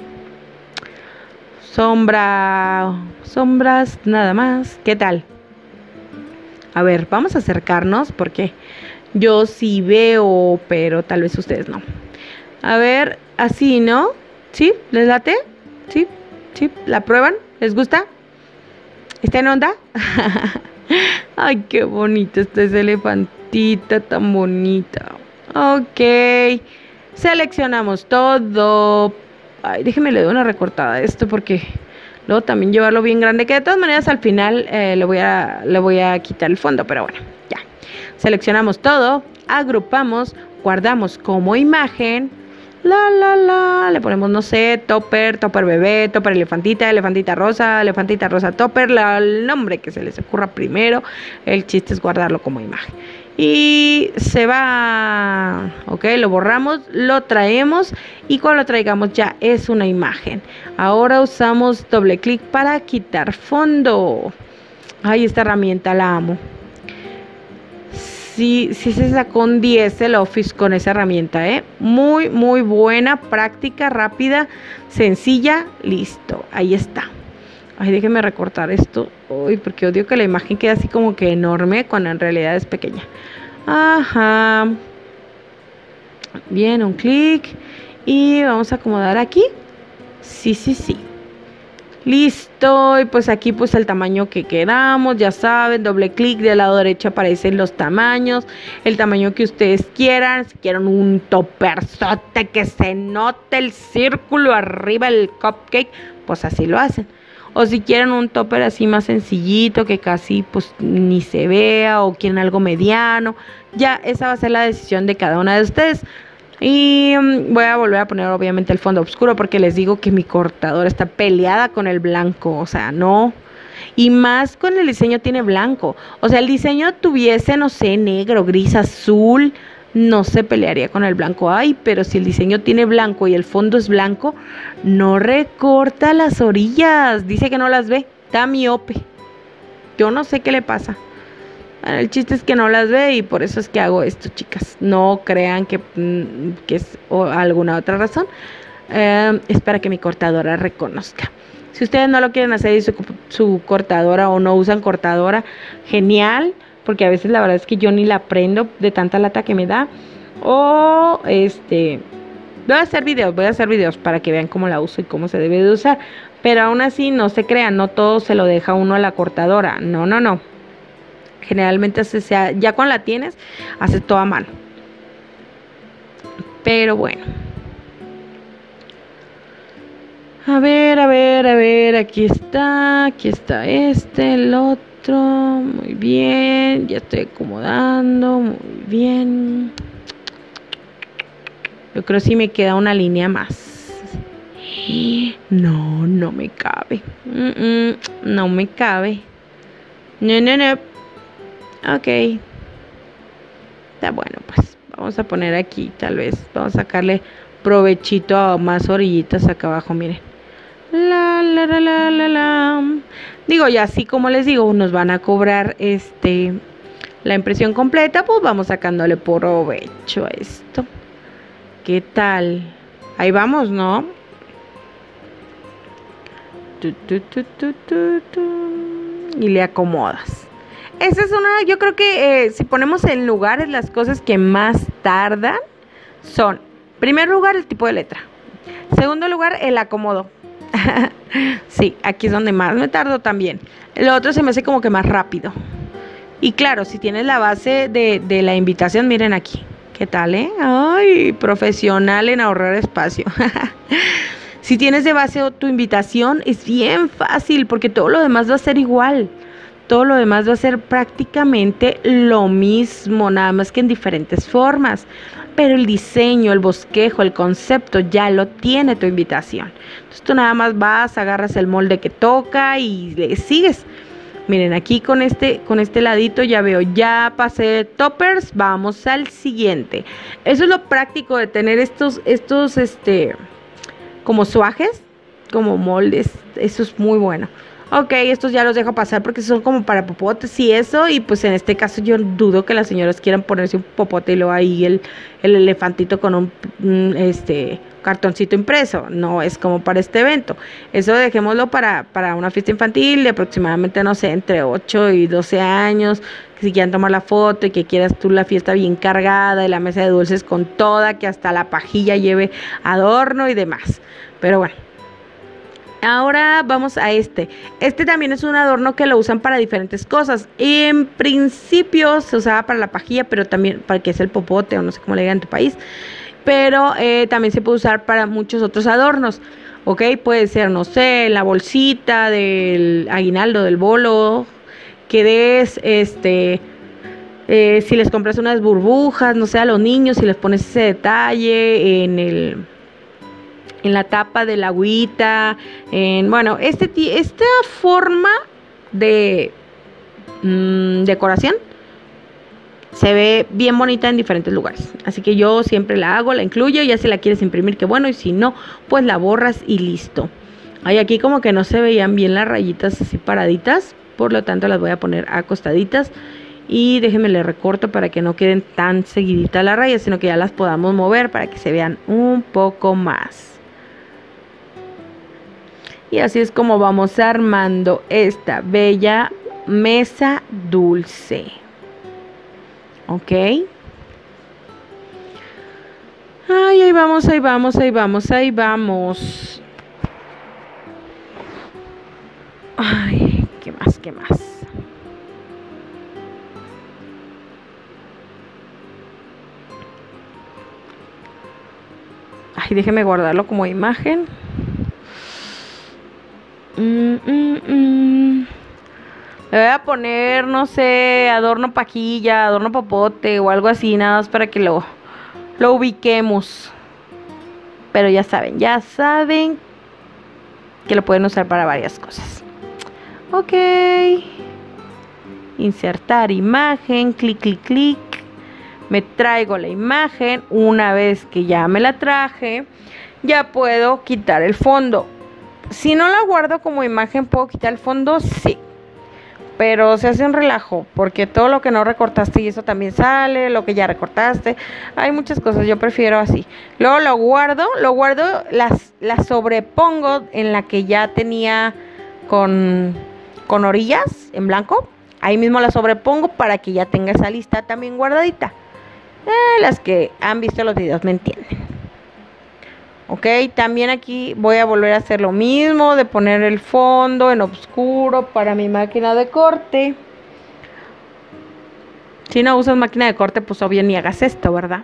Sombra. Sombras, nada más. ¿Qué tal? A ver, vamos a acercarnos porque yo sí veo, pero tal vez ustedes no. A ver, así, ¿no? ¿Sí? ¿Les late? ¿Sí? ¿Sí? ¿La prueban? ¿Les gusta? ¿Está en onda? Ay, qué bonito está ese elefantita tan bonita. Ok. Seleccionamos todo. Ay, déjenme le doy una recortada a esto porque luego también llevarlo bien grande, que de todas maneras al final eh, le, voy a, le voy a quitar el fondo, pero bueno, ya. Seleccionamos todo, agrupamos, guardamos como imagen. La, la, la, le ponemos, no sé, topper, topper bebé, topper elefantita, elefantita rosa, elefantita rosa topper, la, el nombre que se les ocurra primero. El chiste es guardarlo como imagen. Y se va, ok, lo borramos, lo traemos y cuando lo traigamos ya es una imagen. Ahora usamos doble clic para quitar fondo. Ay, esta herramienta la amo. Sí, sí se sacó un diez el Office con esa herramienta, ¿eh? Muy, muy buena, práctica, rápida, sencilla, listo, ahí está. Ay, déjenme recortar esto. Uy, porque odio que la imagen quede así como que enorme cuando en realidad es pequeña. Ajá. Bien, un clic. Y vamos a acomodar aquí. Sí, sí, sí. Listo. Y pues aquí pues el tamaño que queramos. Ya saben, doble clic. Del lado derecho aparecen los tamaños. El tamaño que ustedes quieran. Si quieren un topperzote que se note el círculo arriba, el cupcake, pues así lo hacen. O si quieren un topper así más sencillito, que casi pues ni se vea, o quieren algo mediano, ya esa va a ser la decisión de cada una de ustedes. Y um, voy a volver a poner obviamente el fondo oscuro porque les digo que mi cortadora está peleada con el blanco, o sea, no. Y más con el diseño tiene blanco. O sea, el diseño tuviese, no sé, negro, gris, azul, no se pelearía con el blanco. Ay, pero si el diseño tiene blanco y el fondo es blanco, no recorta las orillas. Dice que no las ve, está miope. Yo no sé qué le pasa. Bueno, el chiste es que no las ve y por eso es que hago esto, chicas. No crean que, que es o alguna otra razón. Eh, es para que mi cortadora reconozca. Si ustedes no lo quieren hacer y su, su cortadora o no usan cortadora, genial. Porque a veces la verdad es que yo ni la prendo de tanta lata que me da. O este voy a hacer videos, voy a hacer videos para que vean cómo la uso y cómo se debe de usar. Pero aún así no se crean, no todo se lo deja uno a la cortadora. No, no, no. Generalmente se, se, ya cuando la tienes, haces todo a mano. Pero bueno. A ver, a ver, a ver, aquí está, aquí está este, el otro. Muy bien, ya estoy acomodando, muy bien. Yo creo que sí me queda una línea más. No, no me cabe. Mm, mm, no me cabe. No, no, no. Ok. Está bueno, pues vamos a poner aquí, tal vez. Vamos a sacarle provechito a más orillitas acá abajo, miren. La, la, la, la, la, la. Digo, y así como les digo, nos van a cobrar este la impresión completa, pues vamos sacándole provecho a esto. ¿Qué tal? Ahí vamos, ¿no? Tu, tu, tu, tu, tu, tu. Y le acomodas. Esa es una, yo creo que eh, si ponemos en lugares las cosas que más tardan son, en primer lugar, el tipo de letra. Segundo lugar, el acomodo. Sí, aquí es donde más me tardo también. Lo otro se me hace como que más rápido. Y claro, si tienes la base de, de la invitación, miren aquí. ¿Qué tal, eh? Ay, profesional en ahorrar espacio. Si tienes de base tu invitación, es bien fácil porque todo lo demás va a ser igual. Todo lo demás va a ser prácticamente lo mismo, nada más que en diferentes formas. Pero el diseño, el bosquejo, el concepto ya lo tiene tu invitación. Entonces tú nada más vas, agarras el molde que toca y le sigues. Miren, aquí con este, con este ladito ya veo, ya pasé toppers, vamos al siguiente. Eso es lo práctico de tener estos, estos, este, como suajes, como moldes. Eso es muy bueno. Ok, estos ya los dejo pasar porque son como para popotes y eso. Y pues en este caso yo dudo que las señoras quieran ponerse un popote y luego ahí el, el elefantito con un, un este, cartoncito impreso. No es como para este evento. Eso dejémoslo para, para una fiesta infantil de aproximadamente, no sé, entre ocho y doce años. Que si quieren tomar la foto y que quieras tú la fiesta bien cargada y la mesa de dulces con toda, que hasta la pajilla lleve adorno y demás. Pero bueno. Ahora vamos a este. Este también es un adorno que lo usan para diferentes cosas. En principio se usaba para la pajilla, pero también para que es el popote o no sé cómo le digan en tu país. Pero eh, también se puede usar para muchos otros adornos. Ok, puede ser, no sé, la bolsita del aguinaldo, del bolo. Que des, este... Eh, si les compras unas burbujas, no sé, a los niños, si les pones ese detalle en el... en la tapa del agüita, en, bueno, este, esta forma de mmm, decoración se ve bien bonita en diferentes lugares, así que yo siempre la hago, la incluyo, ya si la quieres imprimir, que bueno, y si no, pues la borras y listo. Hay aquí como que no se veían bien las rayitas así paraditas, por lo tanto las voy a poner acostaditas. Y déjenme le recorto para que no queden tan seguiditas las rayas, sino que ya las podamos mover para que se vean un poco más. Y así es como vamos armando esta bella mesa dulce. ¿Ok? Ay, ahí vamos, ahí vamos, ahí vamos, ahí vamos. Ay, ¿qué más, qué más? Ay, déjeme guardarlo como imagen. Mm, mm, mm. Le voy a poner, no sé, adorno pajilla, adorno popote o algo así, nada más para que lo, lo ubiquemos. Pero ya saben, ya saben que lo pueden usar para varias cosas. Ok. Insertar imagen, clic, clic, clic. Me traigo la imagen. Una vez que ya me la traje, ya puedo quitar el fondo. Si no la guardo como imagen, ¿puedo quitar el fondo? Sí. Pero se hace un relajo, porque todo lo que no recortaste y eso también sale, lo que ya recortaste. Hay muchas cosas, yo prefiero así. Luego lo guardo, lo guardo, las, las sobrepongo en la que ya tenía con, con orillas en blanco. Ahí mismo la sobrepongo para que ya tenga esa lista también guardadita. Eh, las que han visto los videos me entienden. Ok, también aquí voy a volver a hacer lo mismo, de poner el fondo en oscuro para mi máquina de corte. Si no usas máquina de corte, pues obvio ni hagas esto, ¿verdad?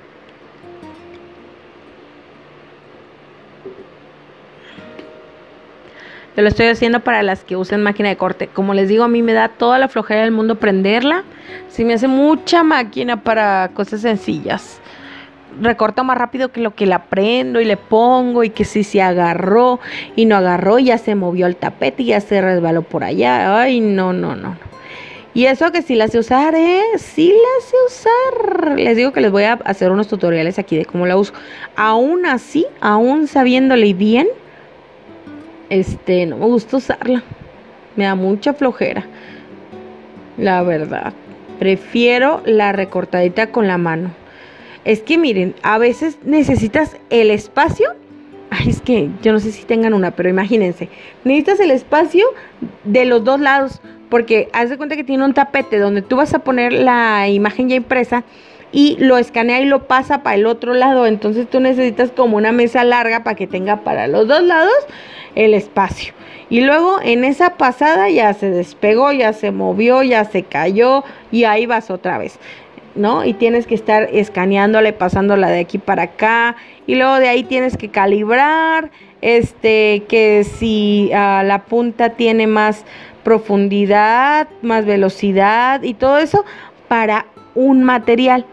Yo lo estoy haciendo para las que usen máquina de corte. Como les digo, a mí me da toda la flojera del mundo prenderla. Sí me hace mucha máquina para cosas sencillas. recorta más rápido que lo que la prendo y le pongo, y que si se agarró y no agarró, ya se movió el tapete y ya se resbaló por allá. Ay, no, no, no, no. Y eso que sí la sé usar, ¿eh? Sí la sé usar. Les digo que les voy a hacer unos tutoriales aquí de cómo la uso. Aún así, aún sabiéndole bien, este, no me gusta usarla. Me da mucha flojera, la verdad. Prefiero la recortadita con la mano. Es que miren, a veces necesitas el espacio. Ay, es que yo no sé si tengan una, pero imagínense. Necesitas el espacio de los dos lados, porque haz de cuenta que tiene un tapete donde tú vas a poner la imagen ya impresa y lo escanea y lo pasa para el otro lado. Entonces tú necesitas como una mesa larga para que tenga para los dos lados el espacio. Y luego en esa pasada ya se despegó, ya se movió, ya se cayó y ahí vas otra vez, ¿no? Y tienes que estar escaneándola, pasándola de aquí para acá, y luego de ahí tienes que calibrar, este, que si uh, la punta tiene más profundidad, más velocidad y todo eso para un material.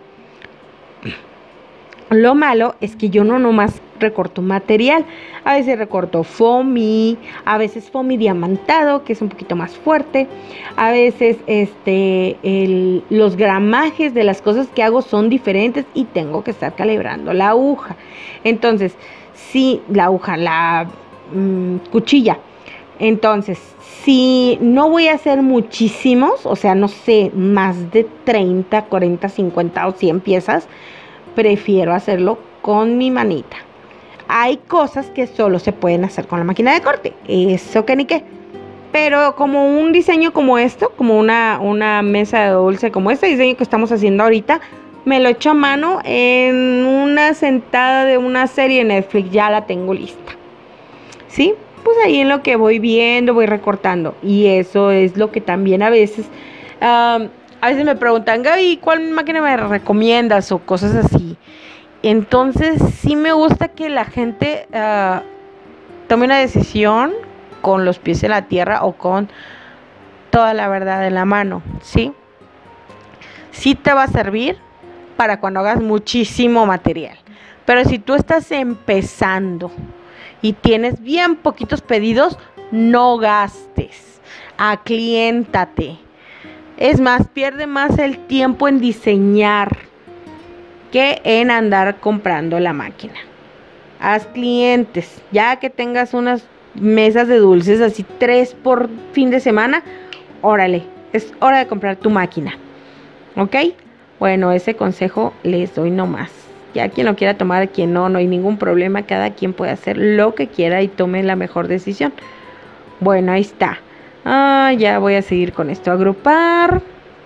Lo malo es que yo no nomás recorto material, a veces recorto foamy, a veces foamy diamantado, que es un poquito más fuerte, a veces este, el, los gramajes de las cosas que hago son diferentes y tengo que estar calibrando la aguja. Entonces, si la aguja, la mmm, cuchilla, entonces, si no voy a hacer muchísimos, o sea, no sé, más de treinta, cuarenta, cincuenta o cien piezas, prefiero hacerlo con mi manita. Hay cosas que solo se pueden hacer con la máquina de corte, eso que ni qué. Pero como un diseño como esto, como una, una mesa de dulce, como este diseño que estamos haciendo ahorita, me lo echo a mano en una sentada de una serie de Netflix, ya la tengo lista. ¿Sí? Pues ahí en lo que voy viendo, voy recortando. Y eso es lo que también a veces... Um, A veces me preguntan, Gaby, ¿cuál máquina me recomiendas? O cosas así. Entonces, sí me gusta que la gente uh, tome una decisión con los pies en la tierra o con toda la verdad en la mano, ¿sí? Sí te va a servir para cuando hagas muchísimo material. Pero si tú estás empezando y tienes bien poquitos pedidos, no gastes. Acliéntate. Es más, pierde más el tiempo en diseñar que en andar comprando la máquina. Haz clientes. Ya que tengas unas mesas de dulces, así tres por fin de semana, órale, es hora de comprar tu máquina. ¿Ok? Bueno, ese consejo les doy nomás. Ya quien lo quiera tomar, quien no, no hay ningún problema. Cada quien puede hacer lo que quiera y tome la mejor decisión. Bueno, ahí está. Ah, ya voy a seguir con esto. Agrupar.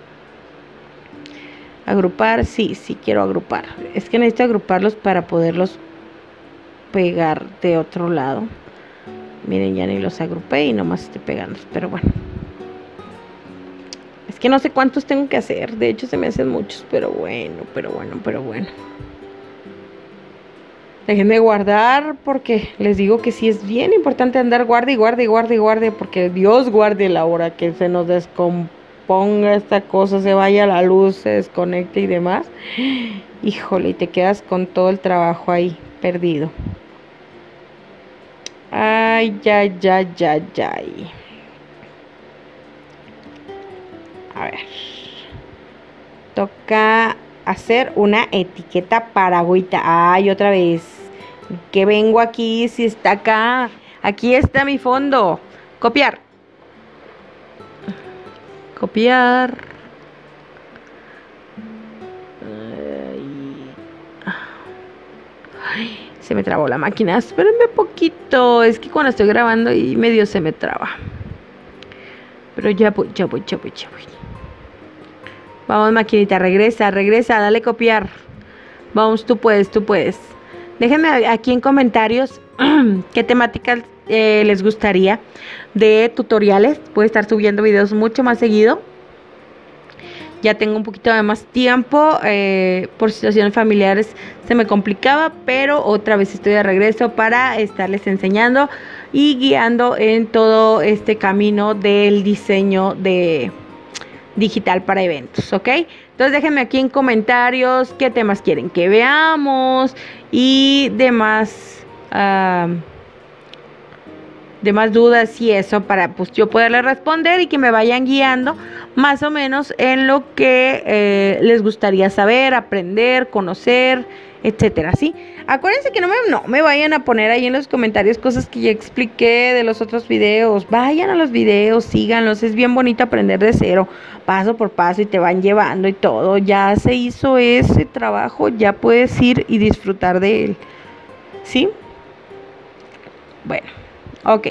Agrupar, sí, sí quiero agrupar. Es que necesito agruparlos para poderlos pegar de otro lado. Miren, ya ni los agrupé y nomás estoy pegando. Pero bueno. Es que no sé cuántos tengo que hacer. De hecho, se me hacen muchos. Pero bueno, pero bueno, pero bueno. Déjenme guardar porque les digo que sí es bien importante andar guarde y guarde y guarde y guarde, porque Dios guarde la hora que se nos descomponga esta cosa, se vaya la luz, se desconecte y demás. Híjole, y te quedas con todo el trabajo ahí perdido. Ay, ya, ya, ya, ya. A ver. Toca hacer una etiqueta para agüita. Ay, otra vez. Que vengo aquí, si está acá. Aquí está mi fondo. Copiar. Copiar. Ay, se me trabó la máquina. Espérenme poquito. Es que cuando estoy grabando y medio se me traba. Pero ya voy, ya voy, ya voy, ya voy. Vamos, maquinita, regresa, regresa, dale copiar. Vamos, tú puedes, tú puedes. Déjenme aquí en comentarios qué temáticas eh, les gustaría de tutoriales. Voy a estar subiendo videos mucho más seguido. Ya tengo un poquito de más tiempo. Eh, por situaciones familiares se me complicaba, pero otra vez estoy de regreso para estarles enseñando y guiando en todo este camino del diseño de... digital para eventos, ¿ok? Entonces déjenme aquí en comentarios qué temas quieren que veamos y demás, uh, demás dudas y eso, para pues yo poderles responder y que me vayan guiando más o menos en lo que eh, les gustaría saber, aprender, conocer, etcétera, ¿sí? Acuérdense que no me, no me vayan a poner ahí en los comentarios cosas que ya expliqué de los otros videos. Vayan a los videos, síganlos, es bien bonito aprender de cero, paso por paso, y te van llevando y todo. Ya se hizo ese trabajo, ya puedes ir y disfrutar de él, ¿sí? Bueno, ok.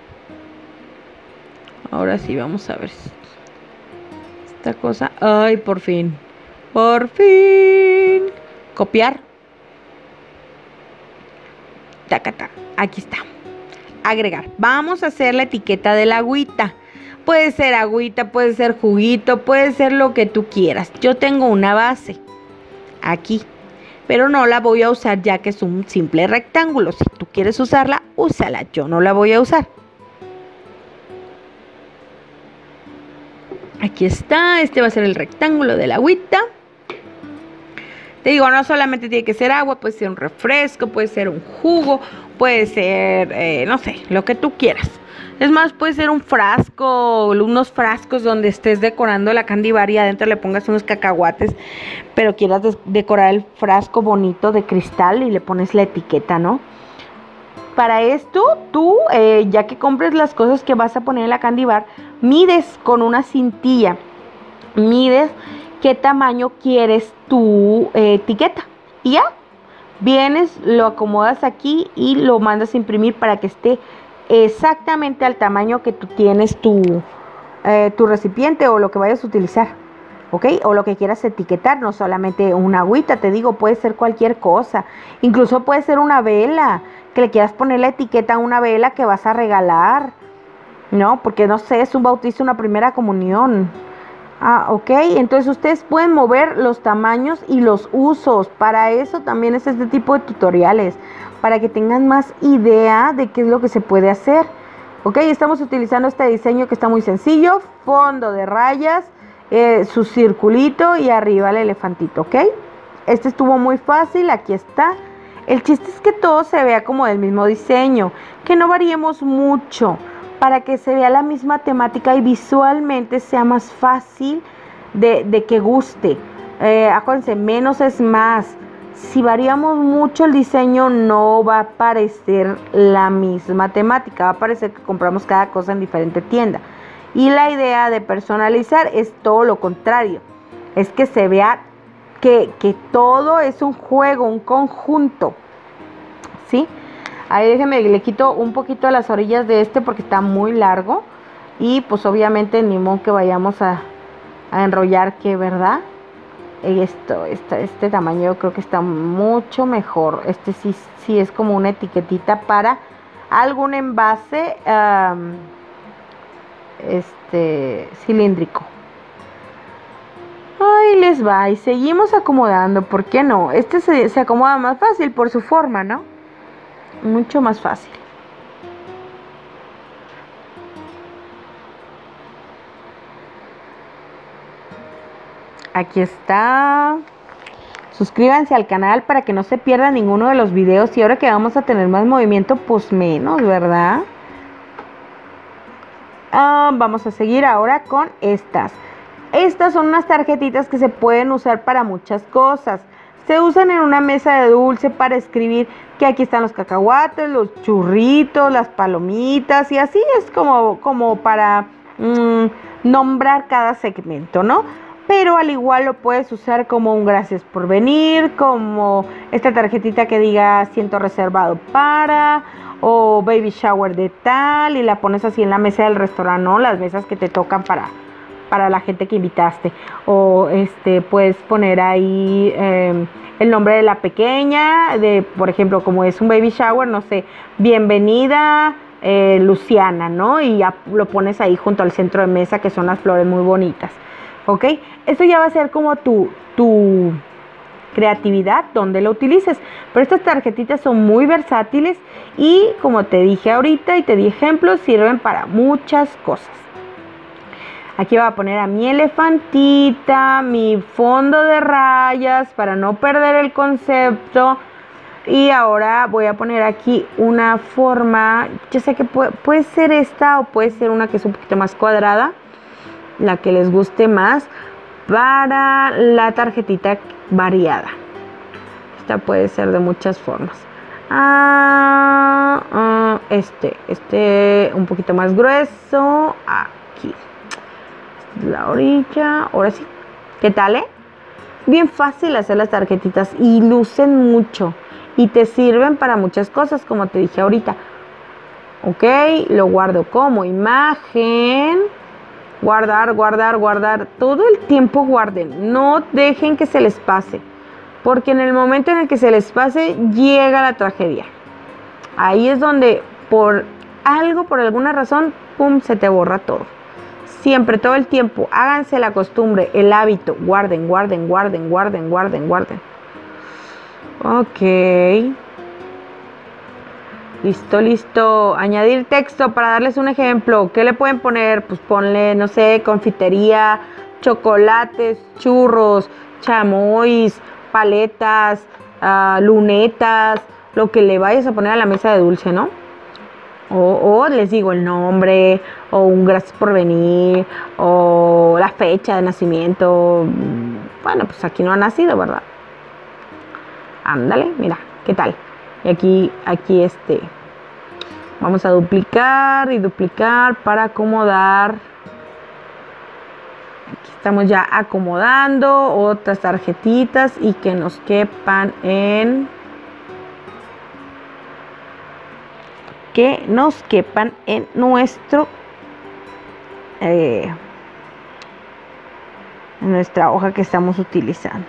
Ahora sí, vamos a ver esta cosa. Ay, por fin, por fin. Copiar. Tacata, aquí está. Agregar. Vamos a hacer la etiqueta de la agüita. Puede ser agüita, puede ser juguito, puede ser lo que tú quieras. Yo tengo una base aquí, pero no la voy a usar ya que es un simple rectángulo. Si tú quieres usarla, úsala. Yo no la voy a usar. Aquí está. Este va a ser el rectángulo de la agüita. Te digo, no solamente tiene que ser agua, puede ser un refresco, puede ser un jugo, puede ser, eh, no sé, lo que tú quieras. Es más, puede ser un frasco, unos frascos donde estés decorando la candy bar y adentro le pongas unos cacahuates, pero quieras decorar el frasco bonito de cristal y le pones la etiqueta, ¿no? Para esto, tú, eh, ya que compres las cosas que vas a poner en la candy bar, mides con una cintilla, mides qué tamaño quieres tu eh, etiqueta y ya, vienes, lo acomodas aquí y lo mandas a imprimir para que esté exactamente al tamaño que tú tienes tu, eh, tu recipiente o lo que vayas a utilizar, ¿ok? O lo que quieras etiquetar, no solamente una agüita, te digo, puede ser cualquier cosa, incluso puede ser una vela, que le quieras poner la etiqueta a una vela que vas a regalar, ¿no? Porque no sé, es un bautizo, una primera comunión. Ah, ok, entonces ustedes pueden mover los tamaños y los usos. Para eso también es este tipo de tutoriales, para que tengan más idea de qué es lo que se puede hacer. Ok, estamos utilizando este diseño que está muy sencillo, fondo de rayas, eh, su circulito y arriba el elefantito, ok. Este estuvo muy fácil, aquí está. El chiste es que todo se vea como del mismo diseño, que no variemos mucho, para que se vea la misma temática y visualmente sea más fácil de, de que guste. Eh, acuérdense, menos es más. Si variamos mucho el diseño, no va a parecer la misma temática. Va a parecer que compramos cada cosa en diferente tienda. Y la idea de personalizar es todo lo contrario. Es que se vea que, que todo es un juego, un conjunto, ¿sí? Ahí déjenme, le quito un poquito de las orillas de este porque está muy largo. Y pues obviamente ni modo que vayamos a, a enrollar, que verdad. Esto, este, este tamaño yo creo que está mucho mejor. Este sí, sí es como una etiquetita para algún envase um, este, cilíndrico. Ahí les va. Y seguimos acomodando. ¿Por qué no? Este se, se acomoda más fácil por su forma, ¿no? Mucho más fácil. Aquí está. Suscríbanse al canal para que no se pierda ninguno de los videos. Y ahora que vamos a tener más movimiento, pues menos, ¿verdad? Ah, vamos a seguir ahora con estas. Estas son unas tarjetitas que se pueden usar para muchas cosas. Se usan en una mesa de dulce para escribir que aquí están los cacahuates, los churritos, las palomitas, y así es como, como para mmm, nombrar cada segmento, ¿no? Pero al igual lo puedes usar como un gracias por venir, como esta tarjetita que diga asiento reservado para, o baby shower de tal, y la pones así en la mesa del restaurante, ¿no? Las mesas que te tocan para... para la gente que invitaste. O este puedes poner ahí eh, el nombre de la pequeña, de por ejemplo, como es un baby shower, no sé, bienvenida eh, Luciana, ¿no? Y ya lo pones ahí junto al centro de mesa, que son las flores muy bonitas, ¿ok? Esto ya va a ser como tu, tu creatividad, donde lo utilices. Pero estas tarjetitas son muy versátiles y, como te dije ahorita y te di ejemplos, sirven para muchas cosas. Aquí voy a poner a mi elefantita, mi fondo de rayas para no perder el concepto. Y ahora voy a poner aquí una forma, yo sé que puede, puede ser esta o puede ser una que es un poquito más cuadrada, la que les guste más, para la tarjetita variada. Esta puede ser de muchas formas. Ah, ah, este, este un poquito más grueso, aquí. Esta es la orilla, ahora sí. ¿Qué tal, eh? Bien fácil hacer las tarjetitas y lucen mucho. Y te sirven para muchas cosas, como te dije ahorita. Ok, lo guardo como imagen. Guardar, guardar, guardar. Todo el tiempo guarden. No dejen que se les pase. Porque en el momento en el que se les pase, llega la tragedia. Ahí es donde por algo, por alguna razón, pum, se te borra todo. Siempre, todo el tiempo. Háganse la costumbre, el hábito. Guarden, guarden, guarden, guarden, guarden, guarden. Ok. Listo, listo. Añadir texto para darles un ejemplo. ¿Qué le pueden poner? Pues ponle, no sé, confitería, chocolates, churros, chamois, paletas, uh, lunetas, lo que le vayas a poner a la mesa de dulce, ¿no? O, o les digo el nombre, o un gracias por venir, o la fecha de nacimiento. Bueno, pues aquí no ha nacido, ¿verdad? Ándale, mira, ¿qué tal? Y aquí, aquí este, vamos a duplicar y duplicar para acomodar. Aquí estamos ya acomodando otras tarjetitas y que nos quepan en, que nos quepan en nuestro, eh, en nuestra hoja que estamos utilizando.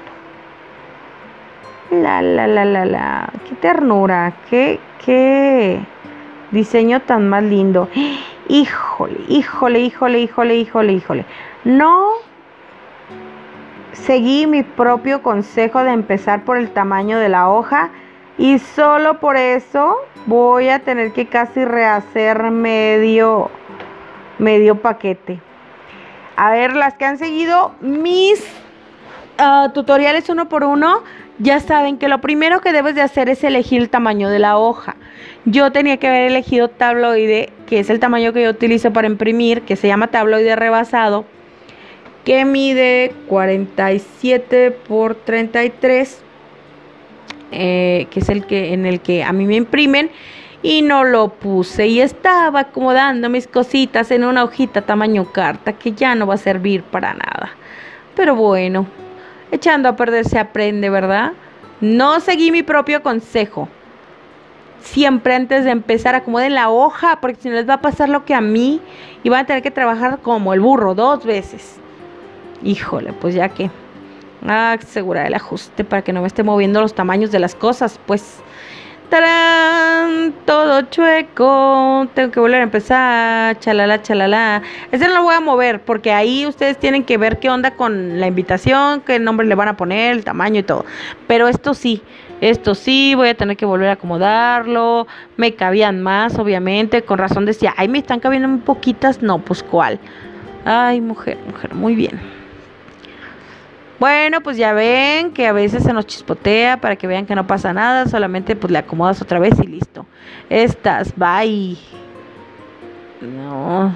La, la, la, la, la. Qué ternura. Qué, qué diseño tan más lindo. Híjole, híjole, híjole, híjole, híjole, híjole. No seguí mi propio consejo de empezar por el tamaño de la hoja. Y solo por eso voy a tener que casi rehacer medio, medio paquete. A ver, las que han seguido mis uh, tutoriales uno por uno, ya saben que lo primero que debes de hacer es elegir el tamaño de la hoja. Yo tenía que haber elegido tabloide, que es el tamaño que yo utilizo para imprimir, que se llama tabloide rebasado, que mide cuarenta y siete por treinta y tres, eh, que es el que en el que a mí me imprimen, y no lo puse y estaba acomodando mis cositas en una hojita tamaño carta que ya no va a servir para nada. Pero bueno, echando a perder se aprende, ¿verdad? No seguí mi propio consejo. Siempre antes de empezar acomoden la hoja, porque si no les va a pasar lo que a mí, y van a tener que trabajar como el burro dos veces. Híjole, pues ya que ah, asegurar el ajuste para que no me esté moviendo los tamaños de las cosas, pues. ¡Tarán! Todo chueco. Tengo que volver a empezar. Chalala, chalala. Ese no lo voy a mover porque ahí ustedes tienen que ver qué onda con la invitación, qué nombre le van a poner, el tamaño y todo. Pero esto sí, esto sí, voy a tener que volver a acomodarlo. Me cabían más, obviamente. Con razón decía, ay, me están cabiendo muy poquitas. No, pues cuál. Ay, mujer, mujer, muy bien. Bueno, pues ya ven que a veces se nos chispotea para que vean que no pasa nada. Solamente pues le acomodas otra vez y listo. Estas, bye. No.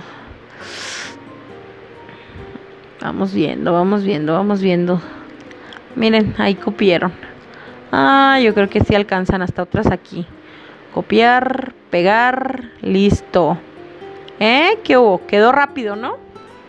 Vamos viendo, vamos viendo, vamos viendo. Miren, ahí copiaron. Ah, yo creo que sí alcanzan hasta otras aquí. Copiar, pegar, listo. ¿Eh? ¿Qué hubo? Quedó rápido, ¿no?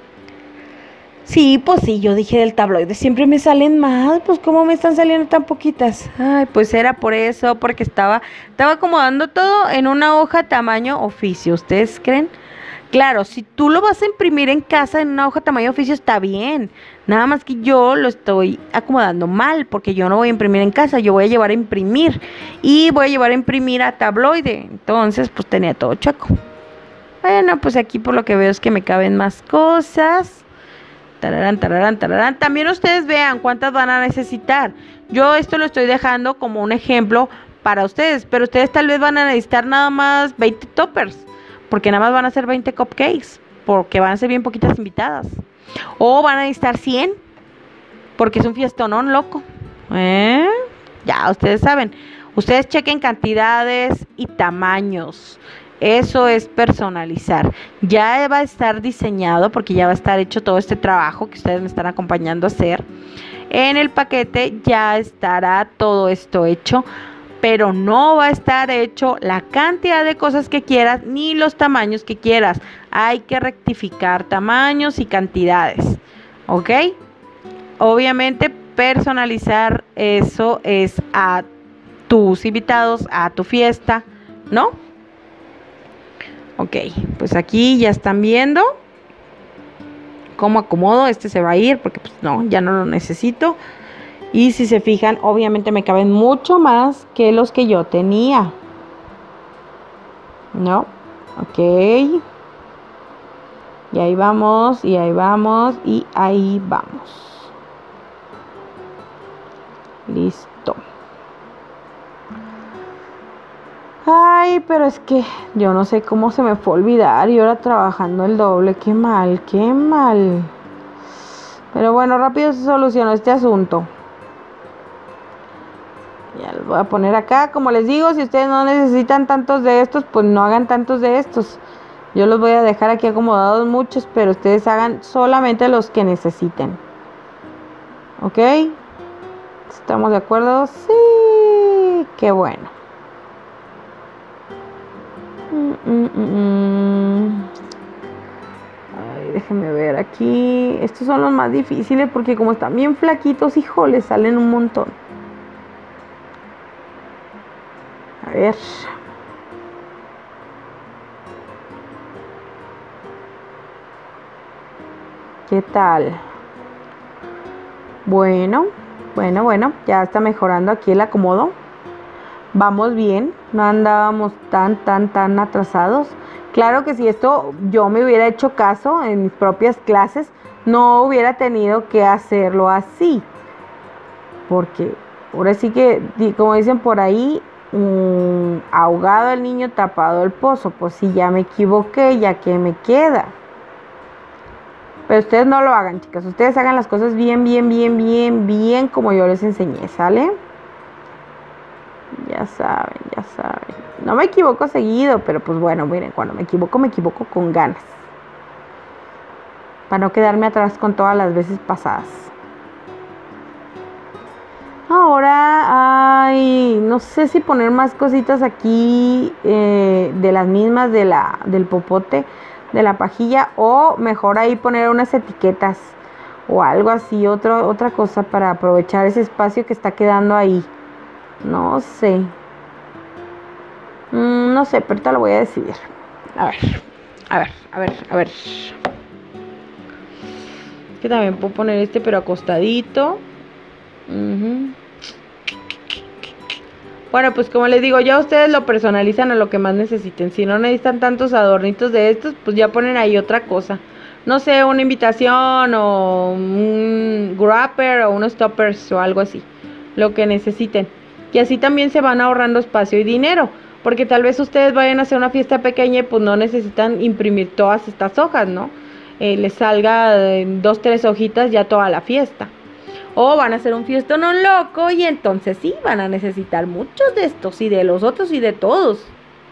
Sí, pues sí, yo dije del tabloide, siempre me salen más, pues ¿cómo me están saliendo tan poquitas? Ay, pues era por eso, porque estaba, estaba acomodando todo en una hoja tamaño oficio, ¿ustedes creen? Claro, si tú lo vas a imprimir en casa en una hoja tamaño oficio está bien, nada más que yo lo estoy acomodando mal, porque yo no voy a imprimir en casa, yo voy a llevar a imprimir, y voy a llevar a imprimir a tabloide, entonces pues tenía todo chueco. Bueno, pues aquí por lo que veo es que me caben más cosas. Tararán, tararán, tararán. También ustedes vean cuántas van a necesitar. Yo esto lo estoy dejando como un ejemplo para ustedes, pero ustedes tal vez van a necesitar nada más veinte toppers, porque nada más van a ser veinte cupcakes, porque van a ser bien poquitas invitadas. O van a necesitar cien, porque es un fiestonón loco. ¿Eh? Ya, ustedes saben. Ustedes chequen cantidades y tamaños. Eso es personalizar. Ya va a estar diseñado, porque ya va a estar hecho todo este trabajo que ustedes me están acompañando a hacer. En el paquete ya estará todo esto hecho, pero no va a estar hecho la cantidad de cosas que quieras ni los tamaños que quieras. Hay que rectificar tamaños y cantidades, ¿ok? Obviamente personalizar eso es a tus invitados, a tu fiesta, ¿no? Ok, pues aquí ya están viendo cómo acomodo. Este se va a ir porque pues no, ya no lo necesito. Y si se fijan, obviamente me caben mucho más que los que yo tenía, ¿no? Ok. Y ahí vamos, y ahí vamos, y ahí vamos. Listo. Ay, pero es que yo no sé cómo se me fue a olvidar y ahora trabajando el doble. Qué mal, qué mal. Pero bueno, rápido se solucionó este asunto. Ya los voy a poner acá. Como les digo, si ustedes no necesitan tantos de estos, pues no hagan tantos de estos. Yo los voy a dejar aquí acomodados muchos, pero ustedes hagan solamente los que necesiten. ¿Ok? ¿Estamos de acuerdo? Sí. Qué bueno. Mm, mm, mm. Ay, déjenme ver aquí. Estos son los más difíciles porque como están bien flaquitos, híjole, salen un montón. A ver. ¿Qué tal? Bueno, bueno, bueno, ya está mejorando aquí el acomodo. Vamos bien, no andábamos tan, tan, tan atrasados. Claro que si esto yo me hubiera hecho caso en mis propias clases, no hubiera tenido que hacerlo así. Porque ahora sí que, como dicen por ahí, um, ahogado el niño, tapado el pozo. Pues si ya me equivoqué, ya que me queda. Pero ustedes no lo hagan, chicas. Ustedes hagan las cosas bien, bien, bien, bien, bien como yo les enseñé, ¿sale? Ya saben, ya saben. No me equivoco seguido, pero pues bueno, miren, cuando me equivoco, me equivoco con ganas. Para no quedarme atrás con todas las veces pasadas. Ahora, ay, no sé si poner más cositas aquí eh, de las mismas de la, del popote, de la pajilla, o mejor ahí poner unas etiquetas o algo así, otra otra cosa para aprovechar ese espacio que está quedando ahí. No sé. Mm, no sé, pero ahorita lo voy a decidir. A ver, a ver, a ver, a ver. Que también puedo poner este, pero acostadito. Uh-huh. Bueno, pues como les digo, ya ustedes lo personalizan a lo que más necesiten. Si no necesitan tantos adornitos de estos, pues ya ponen ahí otra cosa. No sé, una invitación o un grapper o unos toppers o algo así. Lo que necesiten. Y así también se van ahorrando espacio y dinero. Porque tal vez ustedes vayan a hacer una fiesta pequeña y pues no necesitan imprimir todas estas hojas, ¿no? Eh, les salga en dos, tres hojitas ya toda la fiesta. O van a hacer un fiestón loco y entonces sí, van a necesitar muchos de estos y de los otros y de todos.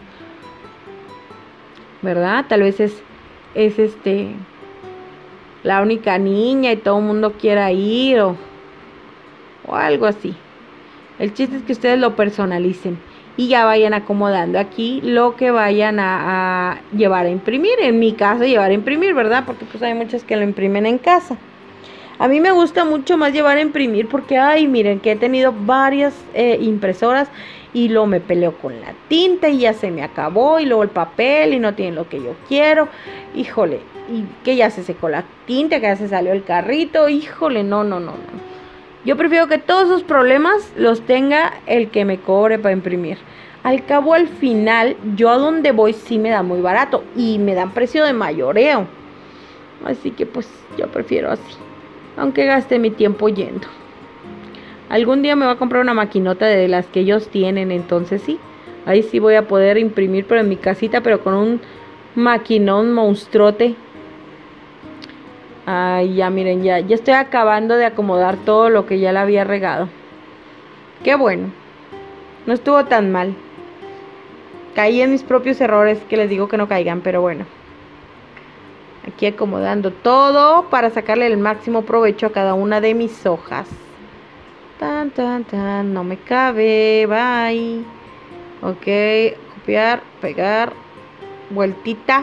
¿Verdad? Tal vez es, es este, la única niña y todo el mundo quiera ir o, o algo así. El chiste es que ustedes lo personalicen y ya vayan acomodando aquí lo que vayan a, a llevar a imprimir. En mi caso, llevar a imprimir, ¿verdad? Porque pues hay muchas que lo imprimen en casa. A mí me gusta mucho más llevar a imprimir porque, ay, miren, que he tenido varias eh, impresoras y luego me peleo con la tinta y ya se me acabó y luego el papel y no tiene lo que yo quiero. Híjole, y que ya se secó la tinta, que ya se salió el carrito. Híjole, no, no, no, no. Yo prefiero que todos esos problemas los tenga el que me cobre para imprimir. Al cabo, al final, yo a donde voy sí me da muy barato y me dan precio de mayoreo. Así que pues yo prefiero así. Aunque gaste mi tiempo yendo. Algún día me voy a comprar una maquinota de las que ellos tienen. Entonces sí, ahí sí voy a poder imprimir, pero en mi casita, pero con un maquinón monstruote. Ay, ya miren, ya, ya estoy acabando de acomodar todo lo que ya la había regado. Qué bueno. No estuvo tan mal. Caí en mis propios errores, que les digo que no caigan, pero bueno. Aquí acomodando todo para sacarle el máximo provecho a cada una de mis hojas. Tan, tan, tan, no me cabe, bye. Ok, copiar, pegar, vueltita.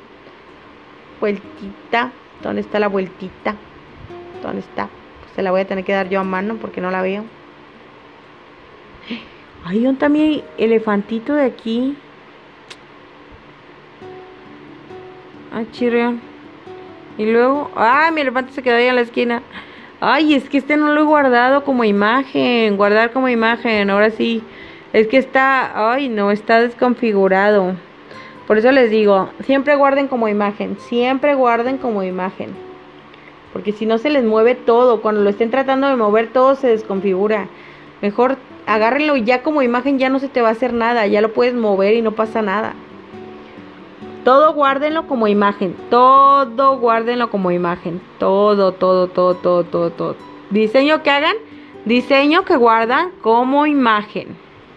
Vueltita. ¿Dónde está la vueltita? ¿Dónde está? Pues se la voy a tener que dar yo a mano porque no la veo. Hay un también elefantito de aquí. Ah, chirria. Y luego, ay, mi elefante se quedó ahí en la esquina. Ay, es que este no lo he guardado como imagen. Guardar como imagen, ahora sí. Es que está, ay, no, está desconfigurado. Por eso les digo, siempre guarden como imagen, siempre guarden como imagen. Porque si no se les mueve todo, cuando lo estén tratando de mover todo se desconfigura. Mejor agárrenlo y ya como imagen ya no se te va a hacer nada, ya lo puedes mover y no pasa nada. Todo guárdenlo como imagen, todo guárdenlo como imagen, todo, todo, todo, todo, todo, todo. Diseño que hagan, diseño que guardan como imagen.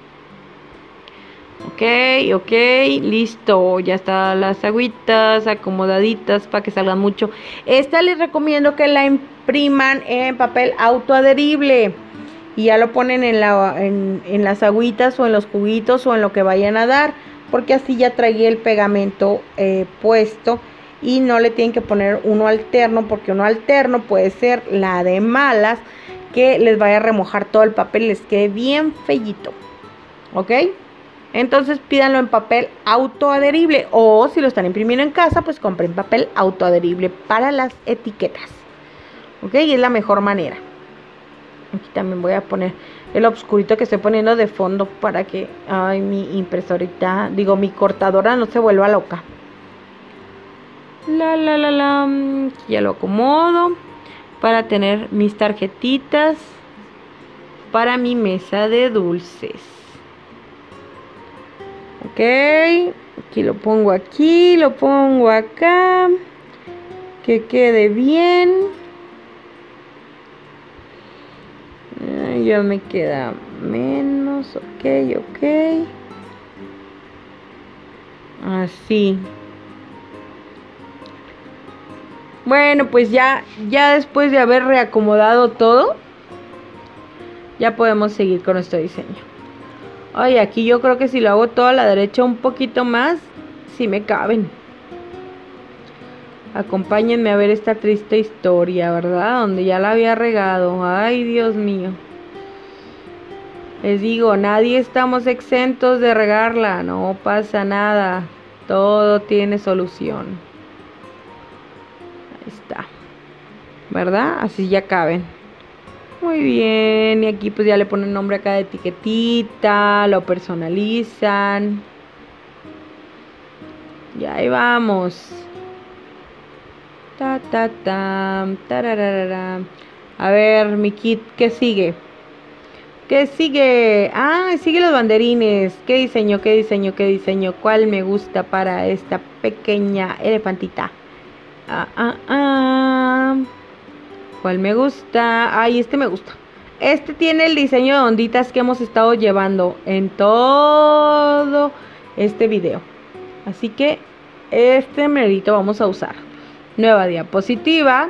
Ok, ok, listo, ya están las agüitas acomodaditas para que salgan mucho. Esta les recomiendo que la impriman en papel autoadherible y ya lo ponen en, la, en, en las agüitas o en los juguitos o en lo que vayan a dar, porque así ya traía el pegamento eh, puesto y no le tienen que poner uno alterno, porque uno alterno puede ser la de malas, que les vaya a remojar todo el papel, les quede bien fellito, ¿ok? Entonces pídanlo en papel autoadherible, o si lo están imprimiendo en casa, pues compren papel autoadherible para las etiquetas, ok, y es la mejor manera. Aquí también voy a poner el obscurito que estoy poniendo de fondo para que, ay, mi impresorita, digo, mi cortadora no se vuelva loca. La, la, la, la, ya lo acomodo para tener mis tarjetitas para mi mesa de dulces. Ok, aquí lo pongo aquí, lo pongo acá, que quede bien. Ay, ya me queda menos, ok, ok. Así. Bueno, pues ya, ya después de haber reacomodado todo, ya podemos seguir con nuestro diseño. Ay, aquí yo creo que si lo hago todo a la derecha un poquito más, sí me caben. Acompáñenme a ver esta triste historia, ¿verdad? Donde ya la había regado. Ay, Dios mío. Les digo, nadie estamos exentos de regarla. No pasa nada. Todo tiene solución. Ahí está. ¿Verdad? Así ya caben. Muy bien, y aquí pues ya le ponen nombre a cada etiquetita, lo personalizan. Y ahí vamos. Ta ta ta, tararara. A ver, mi kit, ¿qué sigue? ¿Qué sigue? Ah, sigue los banderines. ¿Qué diseño, qué diseño, qué diseño? ¿Cuál me gusta para esta pequeña elefantita? Ah, ah, ah. ¿Cuál me gusta? Ay, este me gusta. Este tiene el diseño de onditas que hemos estado llevando en todo este video. Así que este merito vamos a usar. Nueva diapositiva.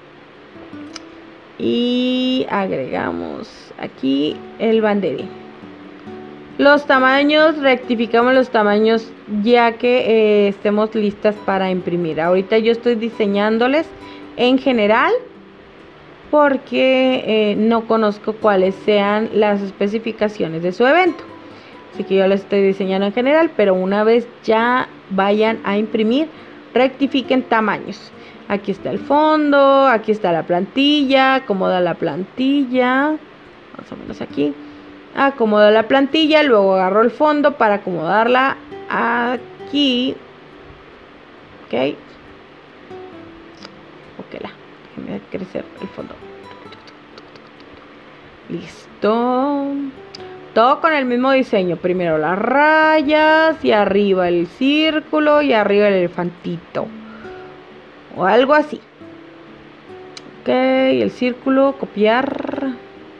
Y agregamos aquí el banderín. Los tamaños, rectificamos los tamaños ya que eh, estemos listas para imprimir. Ahorita yo estoy diseñándoles en general, porque eh, no conozco cuáles sean las especificaciones de su evento. Así que yo les estoy diseñando en general, pero una vez ya vayan a imprimir, rectifiquen tamaños. Aquí está el fondo, aquí está la plantilla, acomoda la plantilla, más o menos aquí. Acomodo la plantilla, luego agarro el fondo para acomodarla aquí. Ok. Ok, la. Déjenme crecer el fondo. Listo. Todo con el mismo diseño. Primero las rayas y arriba el círculo y arriba el elefantito. O algo así. Ok, el círculo, copiar.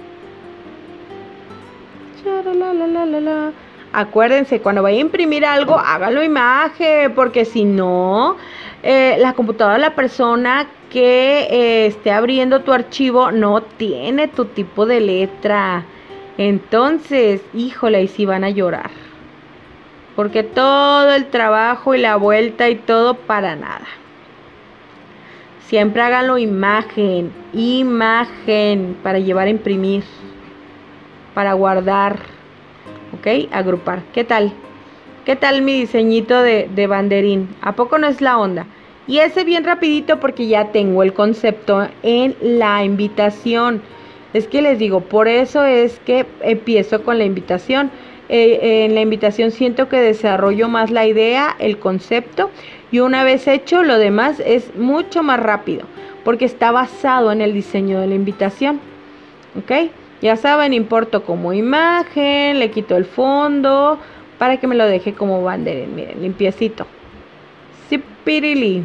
Acuérdense, cuando vaya a imprimir algo, hágalo imagen, porque si no, eh, la computadora de la persona que eh, esté abriendo tu archivo no tiene tu tipo de letra. Entonces, híjole, y si van a llorar. Porque todo el trabajo y la vuelta y todo para nada. Siempre háganlo imagen, imagen, para llevar a imprimir, para guardar, ok, agrupar. ¿Qué tal? ¿Qué tal mi diseñito de, de banderín? ¿A poco no es la onda? Y ese bien rapidito porque ya tengo el concepto en la invitación. Es que les digo, por eso es que empiezo con la invitación. Eh, en la invitación siento que desarrollo más la idea, el concepto, y una vez hecho lo demás es mucho más rápido porque está basado en el diseño de la invitación. Ok, ya saben, importo como imagen, le quito el fondo para que me lo deje como banderín. Miren, limpiecito. Zipirili.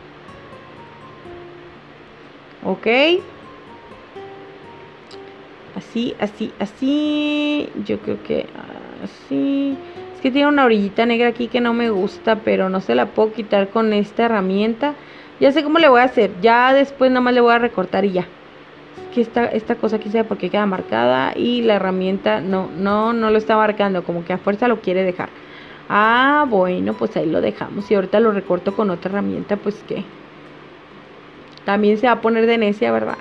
Ok, así, así, así. Yo creo que así. Es que tiene una orillita negra aquí que no me gusta, pero no se la puedo quitar con esta herramienta. Ya sé cómo le voy a hacer. Ya después nada más le voy a recortar y ya. Es que esta, esta cosa aquí sabe por qué queda marcada y la herramienta no, no, no lo está marcando. Como que a fuerza lo quiere dejar. Ah, bueno, pues ahí lo dejamos. Y ahorita lo recorto con otra herramienta, pues que también se va a poner de necia, ¿verdad?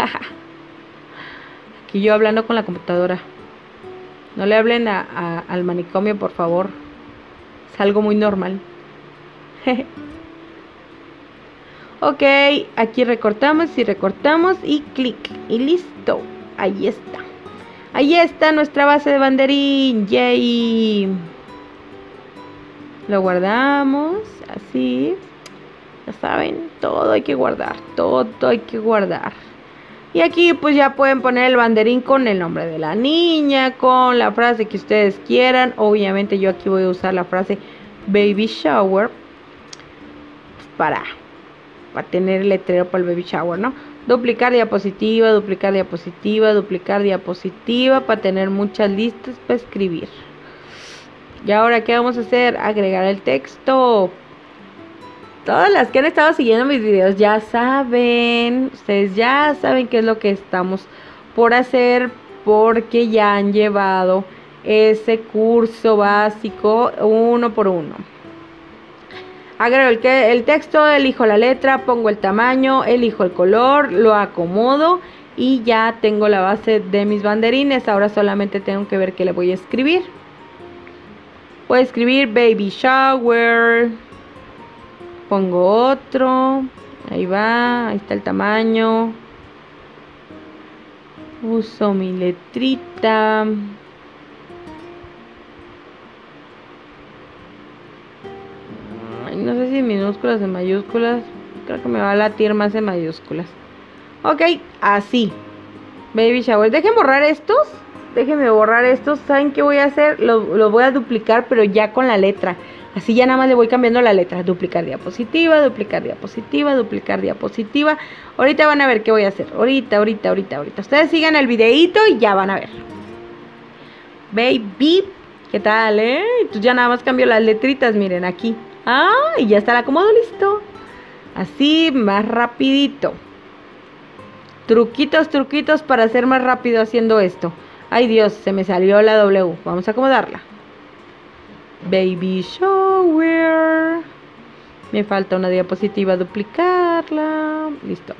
Aquí yo hablando con la computadora. No le hablen a, a, al manicomio, por favor. Es algo muy normal. Ok, aquí recortamos y recortamos y clic. Y listo. Ahí está. Ahí está nuestra base de banderín. Yay. Lo guardamos. Así. Ya saben, todo hay que guardar. Todo hay que guardar. Y aquí pues ya pueden poner el banderín con el nombre de la niña, con la frase que ustedes quieran. Obviamente yo aquí voy a usar la frase baby shower pues para, para tener el letrero para el baby shower, ¿no? Duplicar diapositiva, duplicar diapositiva, duplicar diapositiva para tener muchas listas para escribir. Y ahora, ¿qué vamos a hacer? Agregar el texto. Todas las que han estado siguiendo mis videos ya saben, ustedes ya saben qué es lo que estamos por hacer porque ya han llevado ese curso básico uno por uno. Agrego el, el texto, elijo la letra, pongo el tamaño, elijo el color, lo acomodo y ya tengo la base de mis banderines. Ahora solamente tengo que ver qué le voy a escribir. Voy a escribir baby shower. Pongo otro, ahí va, ahí está el tamaño. Uso mi letrita. Ay, no sé si en minúsculas o en mayúsculas. Creo que me va a latir más en mayúsculas. Ok, así. Baby shower. Dejen borrar estos. Déjenme borrar estos. ¿Saben qué voy a hacer? Lo, lo voy a duplicar, pero ya con la letra. Así ya nada más le voy cambiando la letra. Duplicar diapositiva, duplicar diapositiva, duplicar diapositiva. Ahorita van a ver qué voy a hacer. Ahorita, ahorita, ahorita, ahorita. Ustedes sigan el videito y ya van a ver. Baby. ¿Qué tal, eh? Entonces ya nada más cambio las letritas, miren aquí. Ah, y ya está el acomodo listo. Así, más rapidito. Truquitos, truquitos para hacer más rápido haciendo esto. Ay Dios, se me salió la W. Vamos a acomodarla. Baby shower. Me falta una diapositiva, duplicarla. Listo.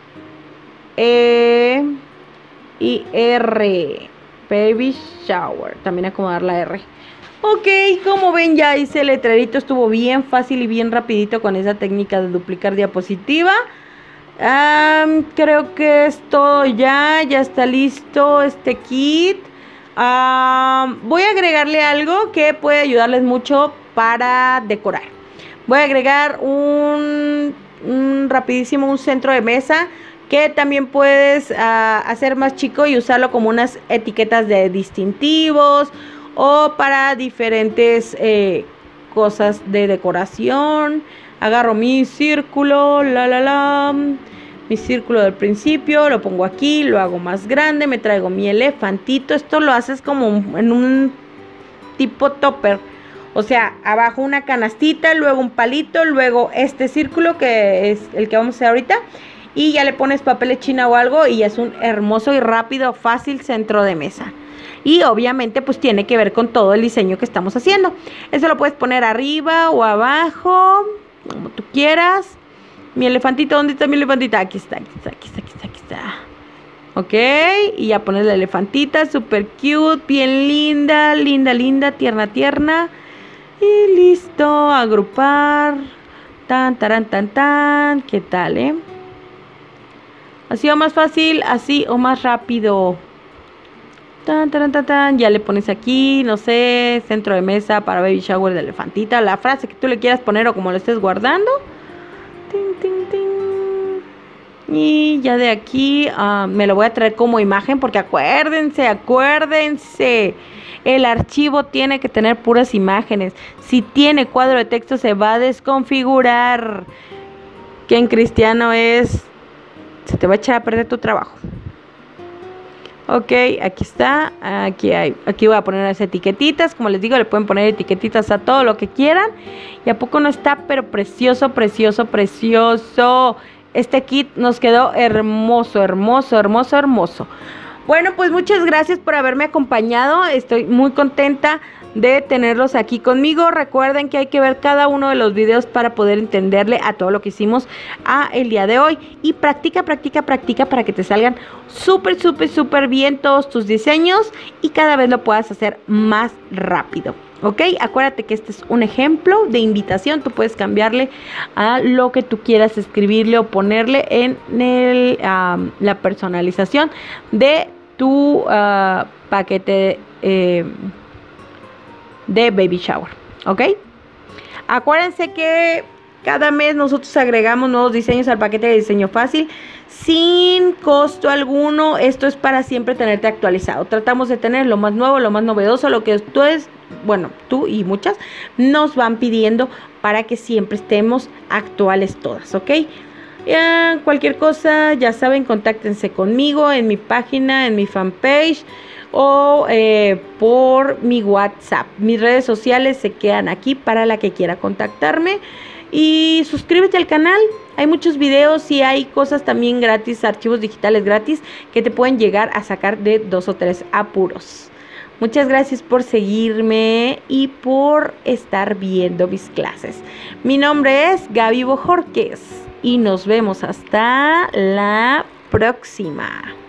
E y R. Baby shower. También acomodar la R. Ok, como ven ya hice el letrerito. Estuvo bien fácil y bien rapidito con esa técnica de duplicar diapositiva. Um, creo que es todo ya. Ya está listo este kit. Uh, voy a agregarle algo que puede ayudarles mucho para decorar. Voy a agregar un, un rapidísimo un centro de mesa que también puedes uh, hacer más chico y usarlo como unas etiquetas de distintivos o para diferentes eh, cosas de decoración. Agarro mi círculo, la la la. mi círculo del principio, lo pongo aquí, lo hago más grande, me traigo mi elefantito. Esto lo haces como en un tipo topper, o sea, abajo una canastita, luego un palito, luego este círculo que es el que vamos a hacer ahorita, y ya le pones papel de china o algo y ya es un hermoso y rápido, fácil centro de mesa. Y obviamente pues tiene que ver con todo el diseño que estamos haciendo. Eso lo puedes poner arriba o abajo, como tú quieras. Mi elefantito, ¿dónde está mi elefantita? Aquí está, aquí está, aquí está, aquí está, aquí está. Ok, y ya pones la elefantita, súper cute, bien linda, linda, linda, tierna, tierna. Y listo, agrupar. Tan, taran, tan, tan. ¿Qué tal, eh? ¿Así o más fácil? ¿Así o más rápido? Tan, taran, tan, tan. Ya le pones aquí, no sé, centro de mesa para baby shower de elefantita. La frase que tú le quieras poner o como lo estés guardando. Ting, ting, ting. Y ya de aquí uh, me lo voy a traer como imagen porque acuérdense, acuérdense. El archivo tiene que tener puras imágenes. Si tiene cuadro de texto se va a desconfigurar. Que en cristiano es... se te va a echar a perder tu trabajo. Ok, aquí está. Aquí hay. Aquí voy a poner las etiquetitas. Como les digo, le pueden poner etiquetitas a todo lo que quieran. Y a poco no está, pero precioso, precioso, precioso. Este kit nos quedó hermoso, hermoso, hermoso, hermoso. Bueno, pues muchas gracias por haberme acompañado. Estoy muy contenta de tenerlos aquí conmigo. Recuerden que hay que ver cada uno de los videos para poder entenderle a todo lo que hicimos a el día de hoy. Y practica, practica, practica para que te salgan súper, súper, súper bien todos tus diseños y cada vez lo puedas hacer más rápido. ¿Ok? Acuérdate que este es un ejemplo de invitación. Tú puedes cambiarle a lo que tú quieras escribirle o ponerle en el, um, la personalización de tu uh, paquete eh, de baby shower. ¿Ok? Acuérdense que cada mes nosotros agregamos nuevos diseños al paquete de diseño fácil sin costo alguno. Esto es para siempre tenerte actualizado. Tratamos de tener lo más nuevo, lo más novedoso, lo que tú es, bueno, tú y muchas nos van pidiendo para que siempre estemos actuales todas, ¿ok? Ya, cualquier cosa, ya saben, contáctense conmigo en mi página, en mi fanpage o eh, por mi WhatsApp. Mis redes sociales se quedan aquí para la que quiera contactarme. Y suscríbete al canal, hay muchos videos y hay cosas también gratis, archivos digitales gratis que te pueden llegar a sacar de dos o tres apuros. Muchas gracias por seguirme y por estar viendo mis clases. Mi nombre es Gaby Bojorquez y nos vemos hasta la próxima.